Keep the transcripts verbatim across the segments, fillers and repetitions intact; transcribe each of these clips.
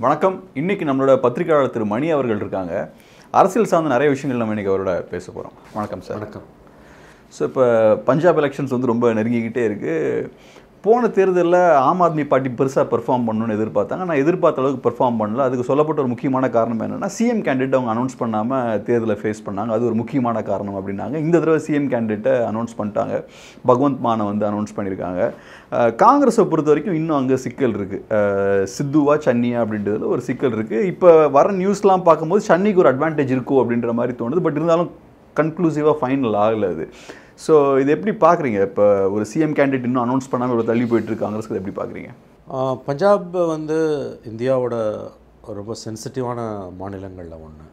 வணக்கம். இன்னைக்கு நம்மளோட பத்திரிகையாளர் திரு மணி அவர்கள் இருக்காங்க. அரசியல் சார்ந்த நிறைய விஷயங்கள் நம்ம இன்னைக்கு அவரோட பேச போகிறோம். வணக்கம் சார். வணக்கம். ஸோ இப்போ பஞ்சாப் எலெக்ஷன்ஸ் வந்து ரொம்ப நெருங்கிக்கிட்டே இருக்குது. போன தேர்தலில் ஆம் ஆத்மி பார்ட்டி பெருசாக பெர்ஃபார்ம் பண்ணணும்னு எதிர்பார்த்தாங்க. நான் எதிர்பார்த்த அளவுக்கு பெர்ஃபார்ம் பண்ணல. அதுக்கு சொல்லப்பட்ட ஒரு முக்கியமான காரணம் என்னென்னா, சிஎம் கேண்டிடேட் அவங்க அனௌன்ஸ் பண்ணாமல் தேர்தலை ஃபேஸ் பண்ணாங்க. அது ஒரு முக்கியமான காரணம் அப்படின்னாங்க. இந்த தடவை சிஎம் கேண்டிடேட்டை அனௌன்ஸ் பண்ணிட்டாங்க. பகவந்த் மானை வந்து அனௌன்ஸ் பண்ணியிருக்காங்க. காங்கிரஸை பொறுத்த வரைக்கும் இன்னும் அங்கே சிக்கல் இருக்குது. சித்துவா சன்னியா அப்படின்றதுல ஒரு சிக்கல் இருக்குது. இப்போ வர நியூஸ்லாம் பார்க்கும்போது சன்னிக்கு ஒரு அட்வான்டேஜ் இருக்கும் அப்படின்ற மாதிரி தோணுது. பட் இருந்தாலும் கன்க்ளூசிவாக ஃபைனல் ஆகலை அது. ஸோ இது எப்படி பார்க்குறீங்க? இப்போ ஒரு சிஎம் கேண்டிடேட் இன்னும் அனௌன்ஸ் பண்ணாமல் ஒரு தள்ளி போயிட்டுருக்கு காங்கிரஸ்க்கு, எப்படி பார்க்குறீங்க? பஞ்சாப் வந்து இந்தியாவோட ரொம்ப சென்சிட்டிவான மாநிலங்களில் ஒன்று.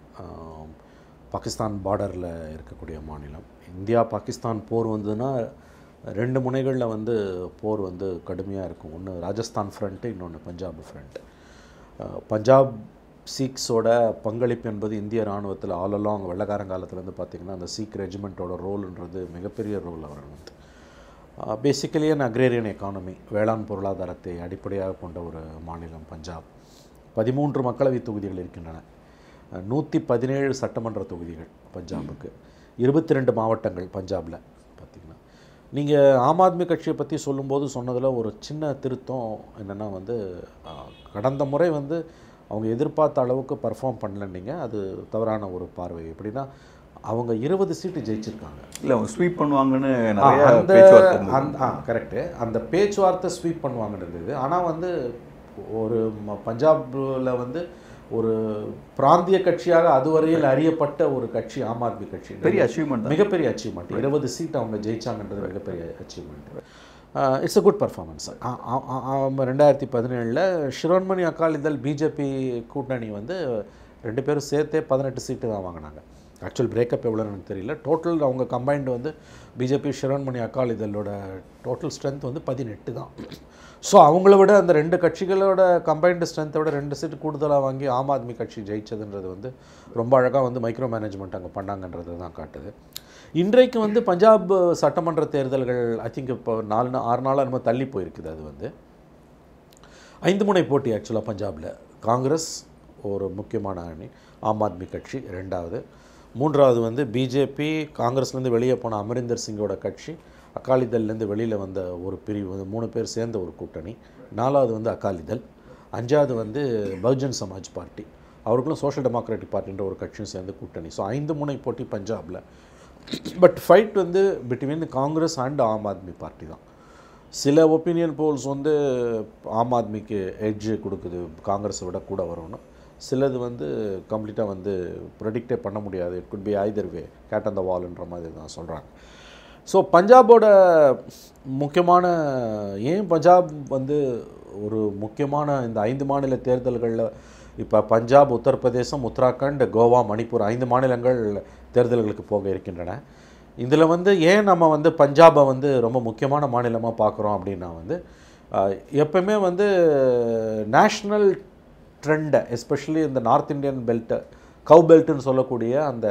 பாகிஸ்தான் பார்டரில் இருக்கக்கூடிய மாநிலம். இந்தியா பாகிஸ்தான் போர் வந்ததுன்னா ரெண்டு முனைகளில் வந்து போர் வந்து கடுமையாக இருக்கும். ஒன்று ராஜஸ்தான் ஃப்ரண்ட்டு, இன்னொன்று பஞ்சாப் ஃப்ரண்ட். பஞ்சாப் சீக்ஸோட பங்களிப்பு என்பது இந்திய இராணுவத்தில் ஆல் அலாங் வெள்ளக்காரங்காலத்துலேருந்து பார்த்திங்கன்னா அந்த சீக் ரெஜிமெண்ட்டோட ரோல்ன்றது மிகப்பெரிய ரோல் அவர் வந்து. பேசிக்கலி அன் அக்ரேரியன் எக்கானமி, வேளாண் பொருளாதாரத்தை அடிப்படையாக கொண்ட ஒரு மாநிலம் பஞ்சாப். பதிமூன்று மக்களவை தொகுதிகள் இருக்கின்றன. நூற்றி பதினேழு சட்டமன்ற தொகுதிகள் பஞ்சாபுக்கு. இருபத்தி ரெண்டு மாவட்டங்கள் பஞ்சாபில் பார்த்திங்கன்னா. நீங்கள் ஆம் ஆத்மி கட்சியை பற்றி சொல்லும்போது சொன்னதில் ஒரு சின்ன திருத்தம் என்னென்னா வந்து, கடந்த முறை வந்து அவங்க எதிர்பார்த்த அளவுக்கு பர்ஃபார்ம் பண்ணலன்னீங்க. அது தவறான ஒரு பார்வை. எப்படின்னா, அவங்க இருபது சீட்டு ஜெயிச்சிருக்காங்க. இல்லை, அவங்க ஸ்வீப் பண்ணுவாங்கன்னு அந்த அந்த ஆ கரெக்டு அந்த பேச்சுவார்த்தை ஸ்வீப் பண்ணுவாங்கன்னு இருந்தது. ஆனால் வந்து ஒரு பஞ்சாபில் வந்து ஒரு பிராந்திய கட்சியாக அதுவரையில் அறியப்பட்ட ஒரு கட்சி ஆம் ஆத்மி கட்சி. பெரிய அச்சீவ்மெண்ட், மிகப்பெரிய அச்சீவ்மெண்ட். இருபது சீட் அவங்க ஜெயிச்சாங்கன்றது மிகப்பெரிய achievement. It's a good performance. ரெண்டாயிரத்தி பதினேழில் ஷிரோன்மணி அகாலிதள் பிஜேபி கூட்டணி வந்து ரெண்டு பேரும் சேர்த்தே பதினெட்டு சீட்டு தான் வாங்கினாங்க. ஆக்சுவல் பிரேக்கப் எவ்வளோன்னு எனக்கு தெரியல. டோட்டல் அவங்க கம்பைன்டு வந்து பிஜேபி ஷிரோன்மணி அகாலிதளோட டோட்டல் ஸ்ட்ரென்த் வந்து பதினெட்டு தான். ஸோ அவங்கள விட அந்த ரெண்டு கட்சிகளோட கம்பைன்டு ஸ்ட்ரென்த்தை விட ரெண்டு சீட்டு கூடுதலாக வாங்கி ஆம் ஆத்மி கட்சி ஜெயிச்சதுன்றது வந்து ரொம்ப அழகாக வந்து மைக்ரோ மேனேஜ்மெண்ட் அங்கே பண்ணாங்கன்றது தான் காட்டுது. இன்றைக்கு வந்து பஞ்சாப் சட்டமன்ற தேர்தல்கள் ஐ திங்க் இப்போ நாலு ஆறு நாளாக நம்ம தள்ளி போயிருக்குது. அது வந்து ஐந்து முனை போட்டி ஆக்சுவலாக பஞ்சாபில். காங்கிரஸ் ஒரு முக்கியமான அணி, ஆம் ஆத்மி கட்சி ரெண்டாவது, மூன்றாவது வந்து பிஜேபி, காங்கிரஸ்லேருந்து வெளியே போன அமரிந்தர் சிங்கோட கட்சி, அகாலிதள்லேருந்து வெளியில் வந்த ஒரு பிரிவு, மூணு பேர் சேர்ந்த ஒரு கூட்டணி, நாலாவது வந்து அகாலிதள், அஞ்சாவது வந்து பகுஜன் சமாஜ் பார்ட்டி, அவர்களும் சோஷியல் டெமோக்ராட்டிக் பார்ட்டின்ற ஒரு கட்சியும் சேர்ந்து கூட்டணி. ஸோ ஐந்து முனை போட்டி பஞ்சாபில். பட் ஃபைட் வந்து between Congress and Aam Aadmi party தான். சில ஒப்பீனியன் போல்ஸ் வந்து ஆம் ஆத்மிக்கு எட்ஜு கொடுக்குது, காங்கிரஸை விட கூட வரும்னு. சிலது வந்து கம்ப்ளீட்டாக வந்து ப்ரெடிக்டே பண்ண முடியாது. It could be either way, cat on the வால்ன்ற மாதிரி தான் சொல்கிறாங்க. ஸோ பஞ்சாபோட முக்கியமான, ஏன் பஞ்சாப் வந்து ஒரு முக்கியமான இந்த ஐந்து மாநில தேர்தல்களில், இப்போ பஞ்சாப், உத்தரப்பிரதேசம், உத்தராகண்ட், கோவா, மணிப்பூர் ஐந்து மாநிலங்கள் தேர்தல்களுக்கு போக இருக்கின்றன. இதில் வந்து ஏன் நம்ம வந்து பஞ்சாபை வந்து ரொம்ப முக்கியமான மாநிலமாக பார்க்குறோம் அப்படின்னா வந்து, எப்பவுமே வந்து நேஷ்னல் ட்ரெண்டை, எஸ்பெஷலி இந்த நார்த் இந்தியன் பெல்ட்டை, கவ் பெல்ட்டுன்னு சொல்லக்கூடிய அந்த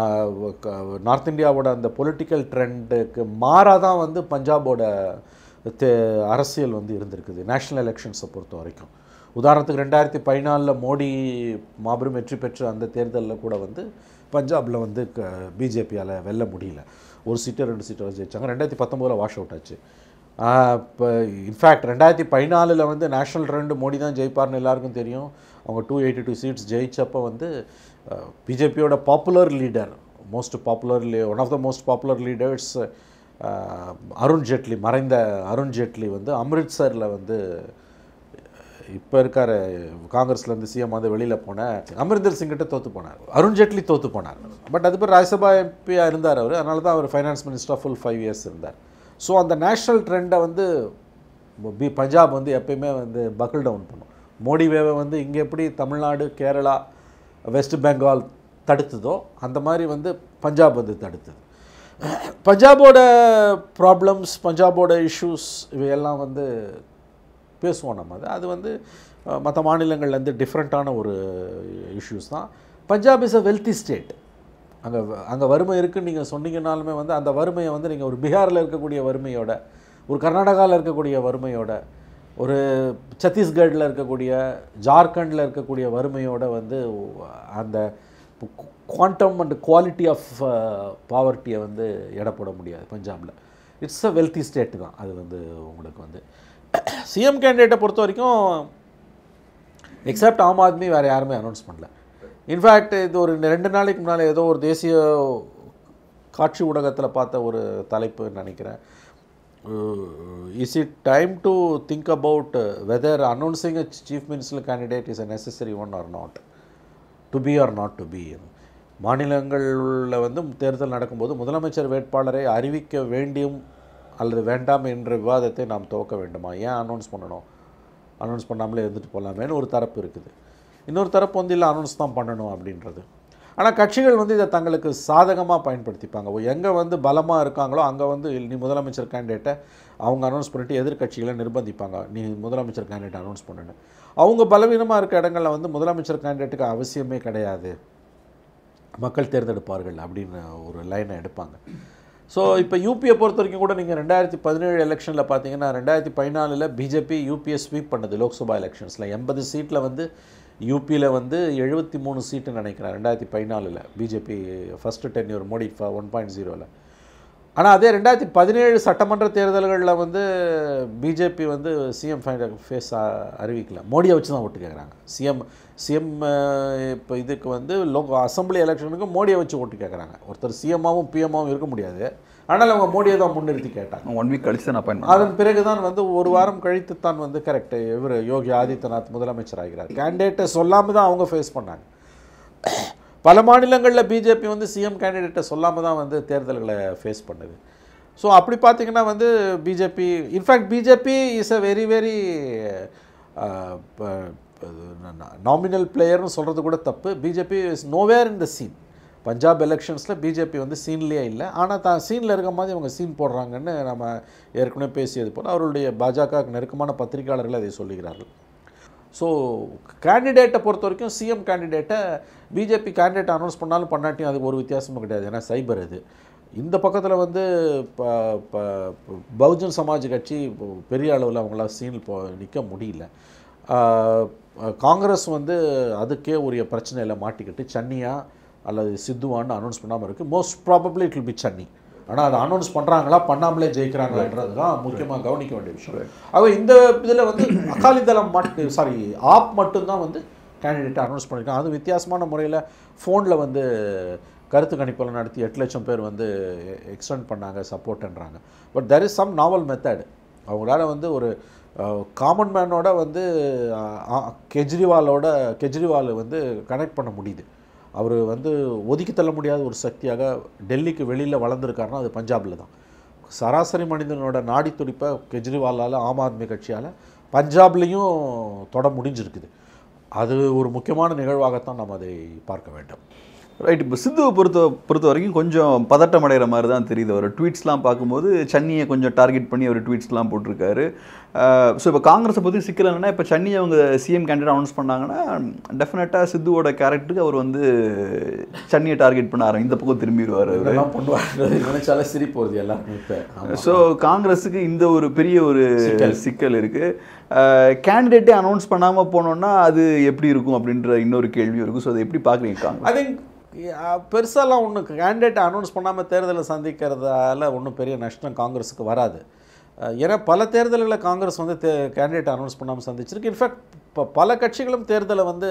நார்த் இந்தியாவோட அந்த பொலிட்டிக்கல் ட்ரெண்டுக்கு மாறாக தான் வந்து பஞ்சாபோட தே அரசியல் வந்து இருந்திருக்குது நேஷ்னல் எலெக்ஷன்ஸை பொறுத்த வரைக்கும். உதாரணத்துக்கு ரெண்டாயிரத்தி பதினாலில் மோடி மாபெரும் வெற்றி பெற்ற அந்த தேர்தலில் கூட வந்து பஞ்சாபில் வந்து க பிஜேபியால் வெல்ல முடியல. ஒரு சீட்டு ரெண்டு சீட்டு ஜெயிச்சாங்க. ரெண்டாயிரத்தி பத்தொம்போதில் வாஷ் அவுட் ஆச்சு. இப்போ இன்ஃபேக்ட் ரெண்டாயிரத்தி பதினாலில் வந்து நேஷ்னல் ட்ரெண்டு மோடி தான் ஜெயிப்பார்னு எல்லாருக்கும் தெரியும். அவங்க டூ எயிட்டி டூ சீட்ஸ் ஜெயிச்சப்போ வந்து பிஜேபியோட popular leader, most popular one of the most popular leaders Arun Jaitley, மறைந்த அருண் ஜேட்லி வந்து அம்ரித்சரில் வந்து இப்போ இருக்கார் காங்கிரஸ்லேருந்து சிஎம் வந்து வெளியில் போன அமரிந்தர் சிங்கிட்ட தோற்று போனார். அருண் ஜேட்லி தோற்று போனார். பட் அது பேர் ராஜ்யசபா எம்பியாக இருந்தார் அவர். அதனால தான் அவர் ஃபைனான்ஸ் மினிஸ்டராக ஃபுல் ஃபைவ் இயர்ஸ் இருந்தார். ஸோ அந்த நேஷ்னல் ட்ரெண்டை வந்து பி பஞ்சாப் வந்து எப்பயுமே வந்து பக்கிள் டவுன் பண்ணும். மோடி வேவை வந்து இங்கே எப்படி தமிழ்நாடு, கேரளா, வெஸ்ட் பெங்கால் தடுத்ததோ அந்த மாதிரி வந்து பஞ்சாப் வந்து தடுத்தது. பஞ்சாபோட ப்ராப்ளம்ஸ், பஞ்சாபோட இஷ்யூஸ் இவையெல்லாம் வந்து பேசுவோம் நம்ம. அது அது வந்து மற்ற மாநிலங்கள்லேருந்து டிஃப்ரெண்ட்டான ஒரு இஷ்யூஸ் தான். Punjab is a wealthy state. அங்கே அங்கே வறுமை இருக்குதுன்னு நீங்கள் சொன்னீங்கன்னாலுமே வந்து அந்த வறுமையை வந்து நீங்கள் ஒரு பீகாரில் இருக்கக்கூடிய வறுமையோட, ஒரு கர்நாடகாவில் இருக்கக்கூடிய வறுமையோட, ஒரு சத்தீஸ்கட்டில் இருக்கக்கூடிய ஜார்க்கண்டில் இருக்கக்கூடிய வறுமையோட வந்து அந்த குவாண்டம் அண்ட் குவாலிட்டி ஆஃப் பாவர்ட்டியை வந்து எடை போட முடியாது பஞ்சாபில். இட்ஸ் அ வெல்த்தி ஸ்டேட்டு தான் அது வந்து உங்களுக்கு வந்து. சிஎம் கேண்டிடேட்டை பொறுத்த வரைக்கும் எக்ஸப்ட் ஆம் ஆத்மி வேறு யாருமே அனௌன்ஸ் பண்ணல. இன்ஃபேக்ட் இது ஒரு ரெண்டு நாளைக்கு முன்னால் ஏதோ ஒரு தேசிய காட்சி ஊடகத்தில் பார்த்த ஒரு தலைப்புன்னு நினைக்கிறேன். Is it time to think about whether announcing a chief minister candidate is a necessary one or not, to be or not to be. மாநிலங்களில் வந்து தேர்தல் நடக்கும்போது முதலமைச்சர் வேட்பாளரை அறிவிக்க வேண்டியும் அல்லது வேண்டாம் என்ற விவாதத்தை நாம் துவக்க வேண்டுமா? ஏன் அனௌன்ஸ் பண்ணணும், அனௌன்ஸ் பண்ணாமலே இருந்துட்டு போகலாமேன்னு ஒரு தரப்பு இருக்குது. இன்னொரு தரப்பு வந்து இல்லை அனௌன்ஸ் தான் பண்ணணும் அப்படின்றது. ஆனால் கட்சிகள் வந்து இதை தங்களுக்கு சாதகமாக பயன்படுத்திப்பாங்க. எங்கே வந்து பலமாக இருக்காங்களோ அங்கே வந்து நீ முதலமைச்சர் கேண்டிடேட்டை அவங்க அனௌன்ஸ் பண்ணிவிட்டு எதிர்கட்சிகளை நிர்பந்திப்பாங்க, நீ முதலமைச்சர் கேண்டிடேட் அனௌன்ஸ் பண்ணணுன்னு. அவங்க பலவீனமாக இருக்க இடங்களில் வந்து முதலமைச்சர் கேண்டிடேட்டுக்கு அவசியமே கிடையாது, மக்கள் தேர்ந்தெடுப்பார்கள் அப்படின்னு ஒரு லைனை எடுப்பாங்க. ஸோ இப்போ யூபியை பொறுத்த வரைக்கும் கூட நீங்கள் ரெண்டாயிரத்தி பதினேழு எலெக்ஷனில் பார்த்தீங்கன்னா ரெண்டாயிரத்தி பதினாலில் பிஜேபி யூபியை ஸ்வீப் பண்ணது லோக்சபா எலெக்ஷன்ஸில். எண்பது சீட்டில் வந்து யூபியில் வந்து எழுபத்தி மூணு சீட்டுன்னு நினைக்கிறேன் ரெண்டாயிரத்தி பதினாலில் பிஜேபி first tenure Modi one point ஜீரோவில். ஆனால் அதே ரெண்டாயிரத்தி பதினேழு சட்டமன்ற தேர்தல்களில் வந்து பிஜேபி வந்து சிஎம் ஃபேஸ் அறிவிக்கல, மோடியை வச்சு தான் ஓட்டு கேட்குறாங்க. சிஎம் சிஎம் இப்போ இதுக்கு வந்து லோ அசம்பிளி எலெக்ஷனுக்கு மோடியை வச்சு ஓட்டு கேட்குறாங்க. ஒருத்தர் சிஎம்மாவும் பிஎம்மாவும் இருக்க முடியாது, ஆனால் அவங்க மோடியை தான் முன்னிறுத்தி கேட்டாங்க. ஒன் வீக் கழிச்சு தான் அப்பாயின்மெண்ட். அதன் பிறகு தான் வந்து ஒரு வாரம் கழித்து தான் வந்து கரெக்டு இவர் யோகி ஆதித்யநாத் முதலமைச்சர் ஆகிறார். கேண்டிடேட்டை சொல்லாமல் தான் அவங்க ஃபேஸ் பண்ணாங்க. பல மாநிலங்களில் பிஜேபி வந்து சிஎம் கேண்டிடேட்டை சொல்லாமல் தான் வந்து தேர்தல்களை ஃபேஸ் பண்ணுது. ஸோ அப்படி பார்த்திங்கன்னா வந்து BJP in fact BJP is a very very nominal பிளேயர்னு சொல்கிறது கூட தப்பு. BJP is nowhere in the scene. Punjab எலெக்ஷன்ஸில் பிஜேபி வந்து சீன்லேயே இல்லை, ஆனால் தான் சீனில் இருக்க மாதிரி அவங்க சீன் போடுறாங்கன்னு நம்ம ஏற்கனவே பேசியது போல் அவர்களுடைய பாஜக நெருக்கமான பத்திரிகையாளர்கள் அதை சொல்லுகிறார்கள். ஸோ கேண்டிடேட்டை பொறுத்த வரைக்கும் சிஎம் கேண்டிடேட்டை பிஜேபி கேண்டிடேட் அனௌன்ஸ் பண்ணாலும் பண்ணாட்டியும் அது ஒரு வித்தியாசமும் கிடையாது, ஏன்னா சைபர் இது. இந்த பக்கத்தில் வந்து பகுஜன் சமாஜ் கட்சி பெரிய அளவில் அவங்களால சீனில் போ நிற்க முடியல. காங்கிரஸ் வந்து அதுக்கே உரிய பிரச்சனையில் மாட்டிக்கிட்டு சன்னியா அல்லது சித்துவான்னு அனௌன்ஸ் பண்ணாமல் இருக்குது. Most probably it will be Channi. ஆனால் அதை அனௌன்ஸ் பண்ணுறாங்களா பண்ணாமலே ஜெயிக்கிறாங்களான்றது தான் முக்கியமாக கவனிக்க வேண்டிய விஷயம். ஆக இந்த இதில் வந்து அகாலிதளம் மட்டும் சாரி ஆப் மட்டும்தான் வந்து கேண்டிடேட்டை அனௌன்ஸ் பண்ணியிருக்காங்க. அது வித்தியாசமான முறையில் ஃபோனில் வந்து கருத்து கணிப்பெல்லாம் நடத்தி எட்டு லட்சம் பேர் வந்து எக்ஸ்டெண்ட் பண்ணாங்க சப்போர்ட்ன்றாங்க. But there is some novel method. அவங்களால வந்து ஒரு காமன் மேனோட வந்து கெஜ்ரிவாலோட கெஜ்ரிவால் வந்து கனெக்ட் பண்ண முடியுது. அவர் வந்து ஒதுக்கி தள்ள முடியாத ஒரு சக்தியாக டெல்லிக்கு வெளியில் வளர்ந்துருக்காருன்னா அது பஞ்சாபில் தான். சராசரி மனிதனோட நாடி துடிப்பை கெஜ்ரிவாலால் ஆம் ஆத்மி கட்சியால் பஞ்சாப்லேயும் தொட முடிஞ்சிருக்குது. அது ஒரு முக்கியமான நிகழ்வாகத்தான் நாம் அதை பார்க்க வேண்டும். ரைட். இப்போ சித்துவை பொறுத்த பொறுத்த வரைக்கும் கொஞ்சம் பதட்டம் அடைகிற மாதிரி தான் தெரியுது. அவர் ட்வீட்ஸ்லாம் பார்க்கும்போது சன்னியை கொஞ்சம் டார்கெட் பண்ணி அவர் ட்வீட்ஸ்லாம் போட்டிருக்காரு. ஸோ இப்போ காங்கிரஸை பற்றி சிக்கல் என்னென்னா, இப்போ சன்னி அவங்க சிஎம் கேண்டிடேட் அனௌன்ஸ் பண்ணாங்கன்னா டெஃபினட்டாக சித்துவோட கேரக்டருக்கு அவர் வந்து சன்னியை டார்கெட் பண்ண ஆரம்பி இந்த பக்கம் திரும்பிடுவார். அவரெல்லாம் பண்ணுவாங்க நினைச்சாலே சிரிப்பு வருது எல்லாருமே இப்போ. ஸோ காங்கிரஸுக்கு இந்த ஒரு பெரிய ஒரு சிக்கல் இருக்குது. கேண்டிடேட்டே அனௌன்ஸ் பண்ணாமல் போனோன்னா அது எப்படி இருக்கும் அப்படின்ற இன்னொரு கேள்வியும் இருக்கும். ஸோ அதை எப்படி பார்க்குறீங்க? ஐ திங்க் பெருசாலாம் ஒன்றும் கேண்டிடேட்டை அனௌன்ஸ் பண்ணாமல் தேர்தலை சந்திக்கிறதால ஒன்றும் பெரிய நஷ்டம் காங்கிரஸுக்கு வராது. ஏன்னா பல தேர்தல்களை காங்கிரஸ் வந்து தே கேண்டிடேட் அனௌன்ஸ் பண்ணாமல் சந்திச்சிருக்கு. இன்ஃபேக்ட் இப்போ பல கட்சிகளும் தேர்தலை வந்து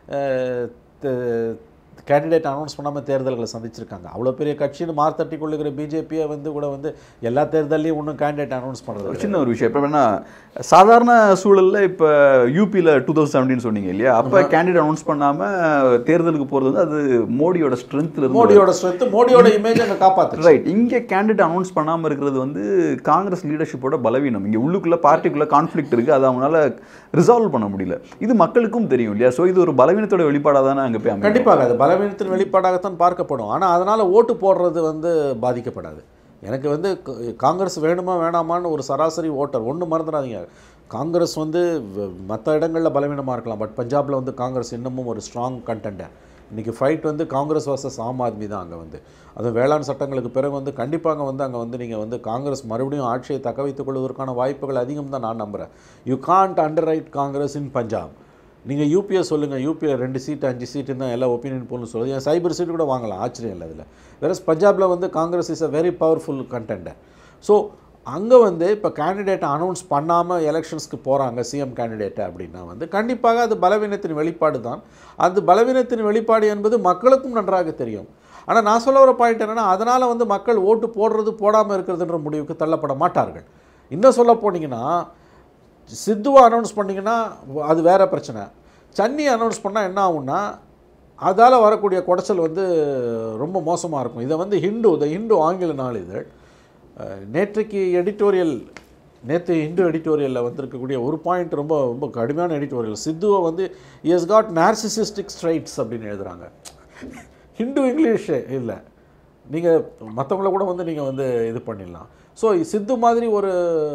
கேண்டிடேட் அனௌன்ஸ் பண்ணாமல் தேர்தல்களை சந்திச்சிருக்காங்க. அவ்வளோ பெரிய கட்சின்னு மார்த்தட்டி கொள்ளுகிற பிஜேபியை வந்து கூட வந்து எல்லா தேர்தலையும் ஒன்றும் கேண்டிடேட் அனௌன்ஸ் பண்ணுறது சின்ன ஒரு விஷயம். இப்போ என்ன சாதாரண சூழலில் இப்போ யூபியில் டூ தௌசண்ட் செவன்டீன் சொன்னீங்க இல்லையா, அப்போ கேண்டிடேட் அனௌன்ஸ் பண்ணாமல் தேர்தலுக்கு போகிறது வந்து அது மோடியோட ஸ்ட்ரென்த்தில் மோடியோட ஸ்ட்ரென்த் மோடியோட இமேஜ் அங்கே காப்பாற்று. ரைட். இங்கே கேண்டிடேட் அனௌன்ஸ் பண்ணாமல் இருக்கிறது வந்து காங்கிரஸ் லீடர்ஷிப்போட பலவீனம். இங்கே உள்ளுக்குள்ளே பார்ட்டிக்குள்ளே கான்ஃப்ளிக்ட் இருக்குது, அதை அவங்களால ரிசால்வ் பண்ண முடியல. இது மக்களுக்கும் தெரியும் இல்லையா. ஸோ இது ஒரு பலவீனத்தோட வெளிப்பாடாக தானே அங்கே போய் கண்டிப்பாக அது பலவீனத்தின் வெளிப்பாடாகத்தான் பார்க்கப்படும். ஆனால் அதனால் ஓட்டு போடுறது வந்து பாதிக்கப்படாது. எனக்கு வந்து காங்கிரஸ் வேணுமா வேணாமான்னு ஒரு சராசரி ஓட்டர் ஒன்று மறந்துடாதீங்க. காங்கிரஸ் வந்து மற்ற இடங்களில் பலவீனமாக இருக்கலாம், பட் பஞ்சாபில் வந்து காங்கிரஸ் இன்னமும் ஒரு ஸ்ட்ராங் கண்டெண்டர். இன்றைக்கி ஃபைட் வந்து காங்கிரஸ் வர்சஸ் ஆம் ஆத்மி தான் அங்கே வந்து. அதுவும் வேளாண் சட்டங்களுக்கு பிறகு வந்து கண்டிப்பாக வந்து அங்கே வந்து நீங்கள் வந்து காங்கிரஸ் மறுபடியும் ஆட்சியை தக்க வைத்துக் கொள்வதற்கான வாய்ப்புகள் அதிகம் தான் நான் நம்புகிறேன். You can't underrate Congress in Punjab. நீங்கள் யூபிஏ சொல்லுங்கள், யூபிஏ ரெண்டு சீட்டு அஞ்சு சீட்டு தான் எல்லா ஒப்பீனியன் போல்னு சொல்லுது. என் சைபர் சீட்டு கூட வாங்கலாம், ஆச்சரியம் இல்லை அதில். வேறஸ் பஞ்சாபில் வந்து Congress is a very powerful contender. So அங்கே வந்து இப்போ கேண்டிடேட்டை அனௌன்ஸ் பண்ணாமல் எலெக்ஷன்ஸ்க்கு போகிறாங்க சிஎம் கேண்டிடேட்டை அப்படின்னா வந்து கண்டிப்பாக அது பலவீனத்தின் வெளிப்பாடு தான். அந்த பலவீனத்தின் வெளிப்பாடு என்பது மக்களுக்கும் நன்றாக தெரியும். ஆனால் நான் சொல்ல வர பாயிண்ட் என்னென்னா, அதனால் வந்து மக்கள் ஓட்டு போடுறது போடாமல் இருக்கிறதுன்ற முடிவுக்கு தள்ளப்பட மாட்டார்கள். இன்னும் சொல்ல போனீங்கன்னா, சித்துவை அனௌன்ஸ் பண்ணிங்கன்னா அது வேறு பிரச்சனை. சன்னி அனௌன்ஸ் பண்ணால் என்ன ஆகும்னா அதால் வரக்கூடிய குடைச்சல் வந்து ரொம்ப மோசமாக இருக்கும். இதை வந்து ஹிந்து த ஹிந்து ஆங்கில நாளிதழ் நேற்றைக்கு எடிட்டோரியல் நேற்று ஹிந்து எடிட்டோரியலில் வந்திருக்கக்கூடிய ஒரு பாயிண்ட் ரொம்ப ரொம்ப கடுமையான எடிட்டோரியல். சித்துவை வந்து he has got narcissistic traits அப்படின்னு எழுதுகிறாங்க. ஹிந்து இங்கிலீஷு இல்லை, நீங்கள் மற்றவங்கள கூட வந்து நீங்கள் வந்து இது பண்ணிடலாம். ஸோ சித்து மாதிரி ஒரு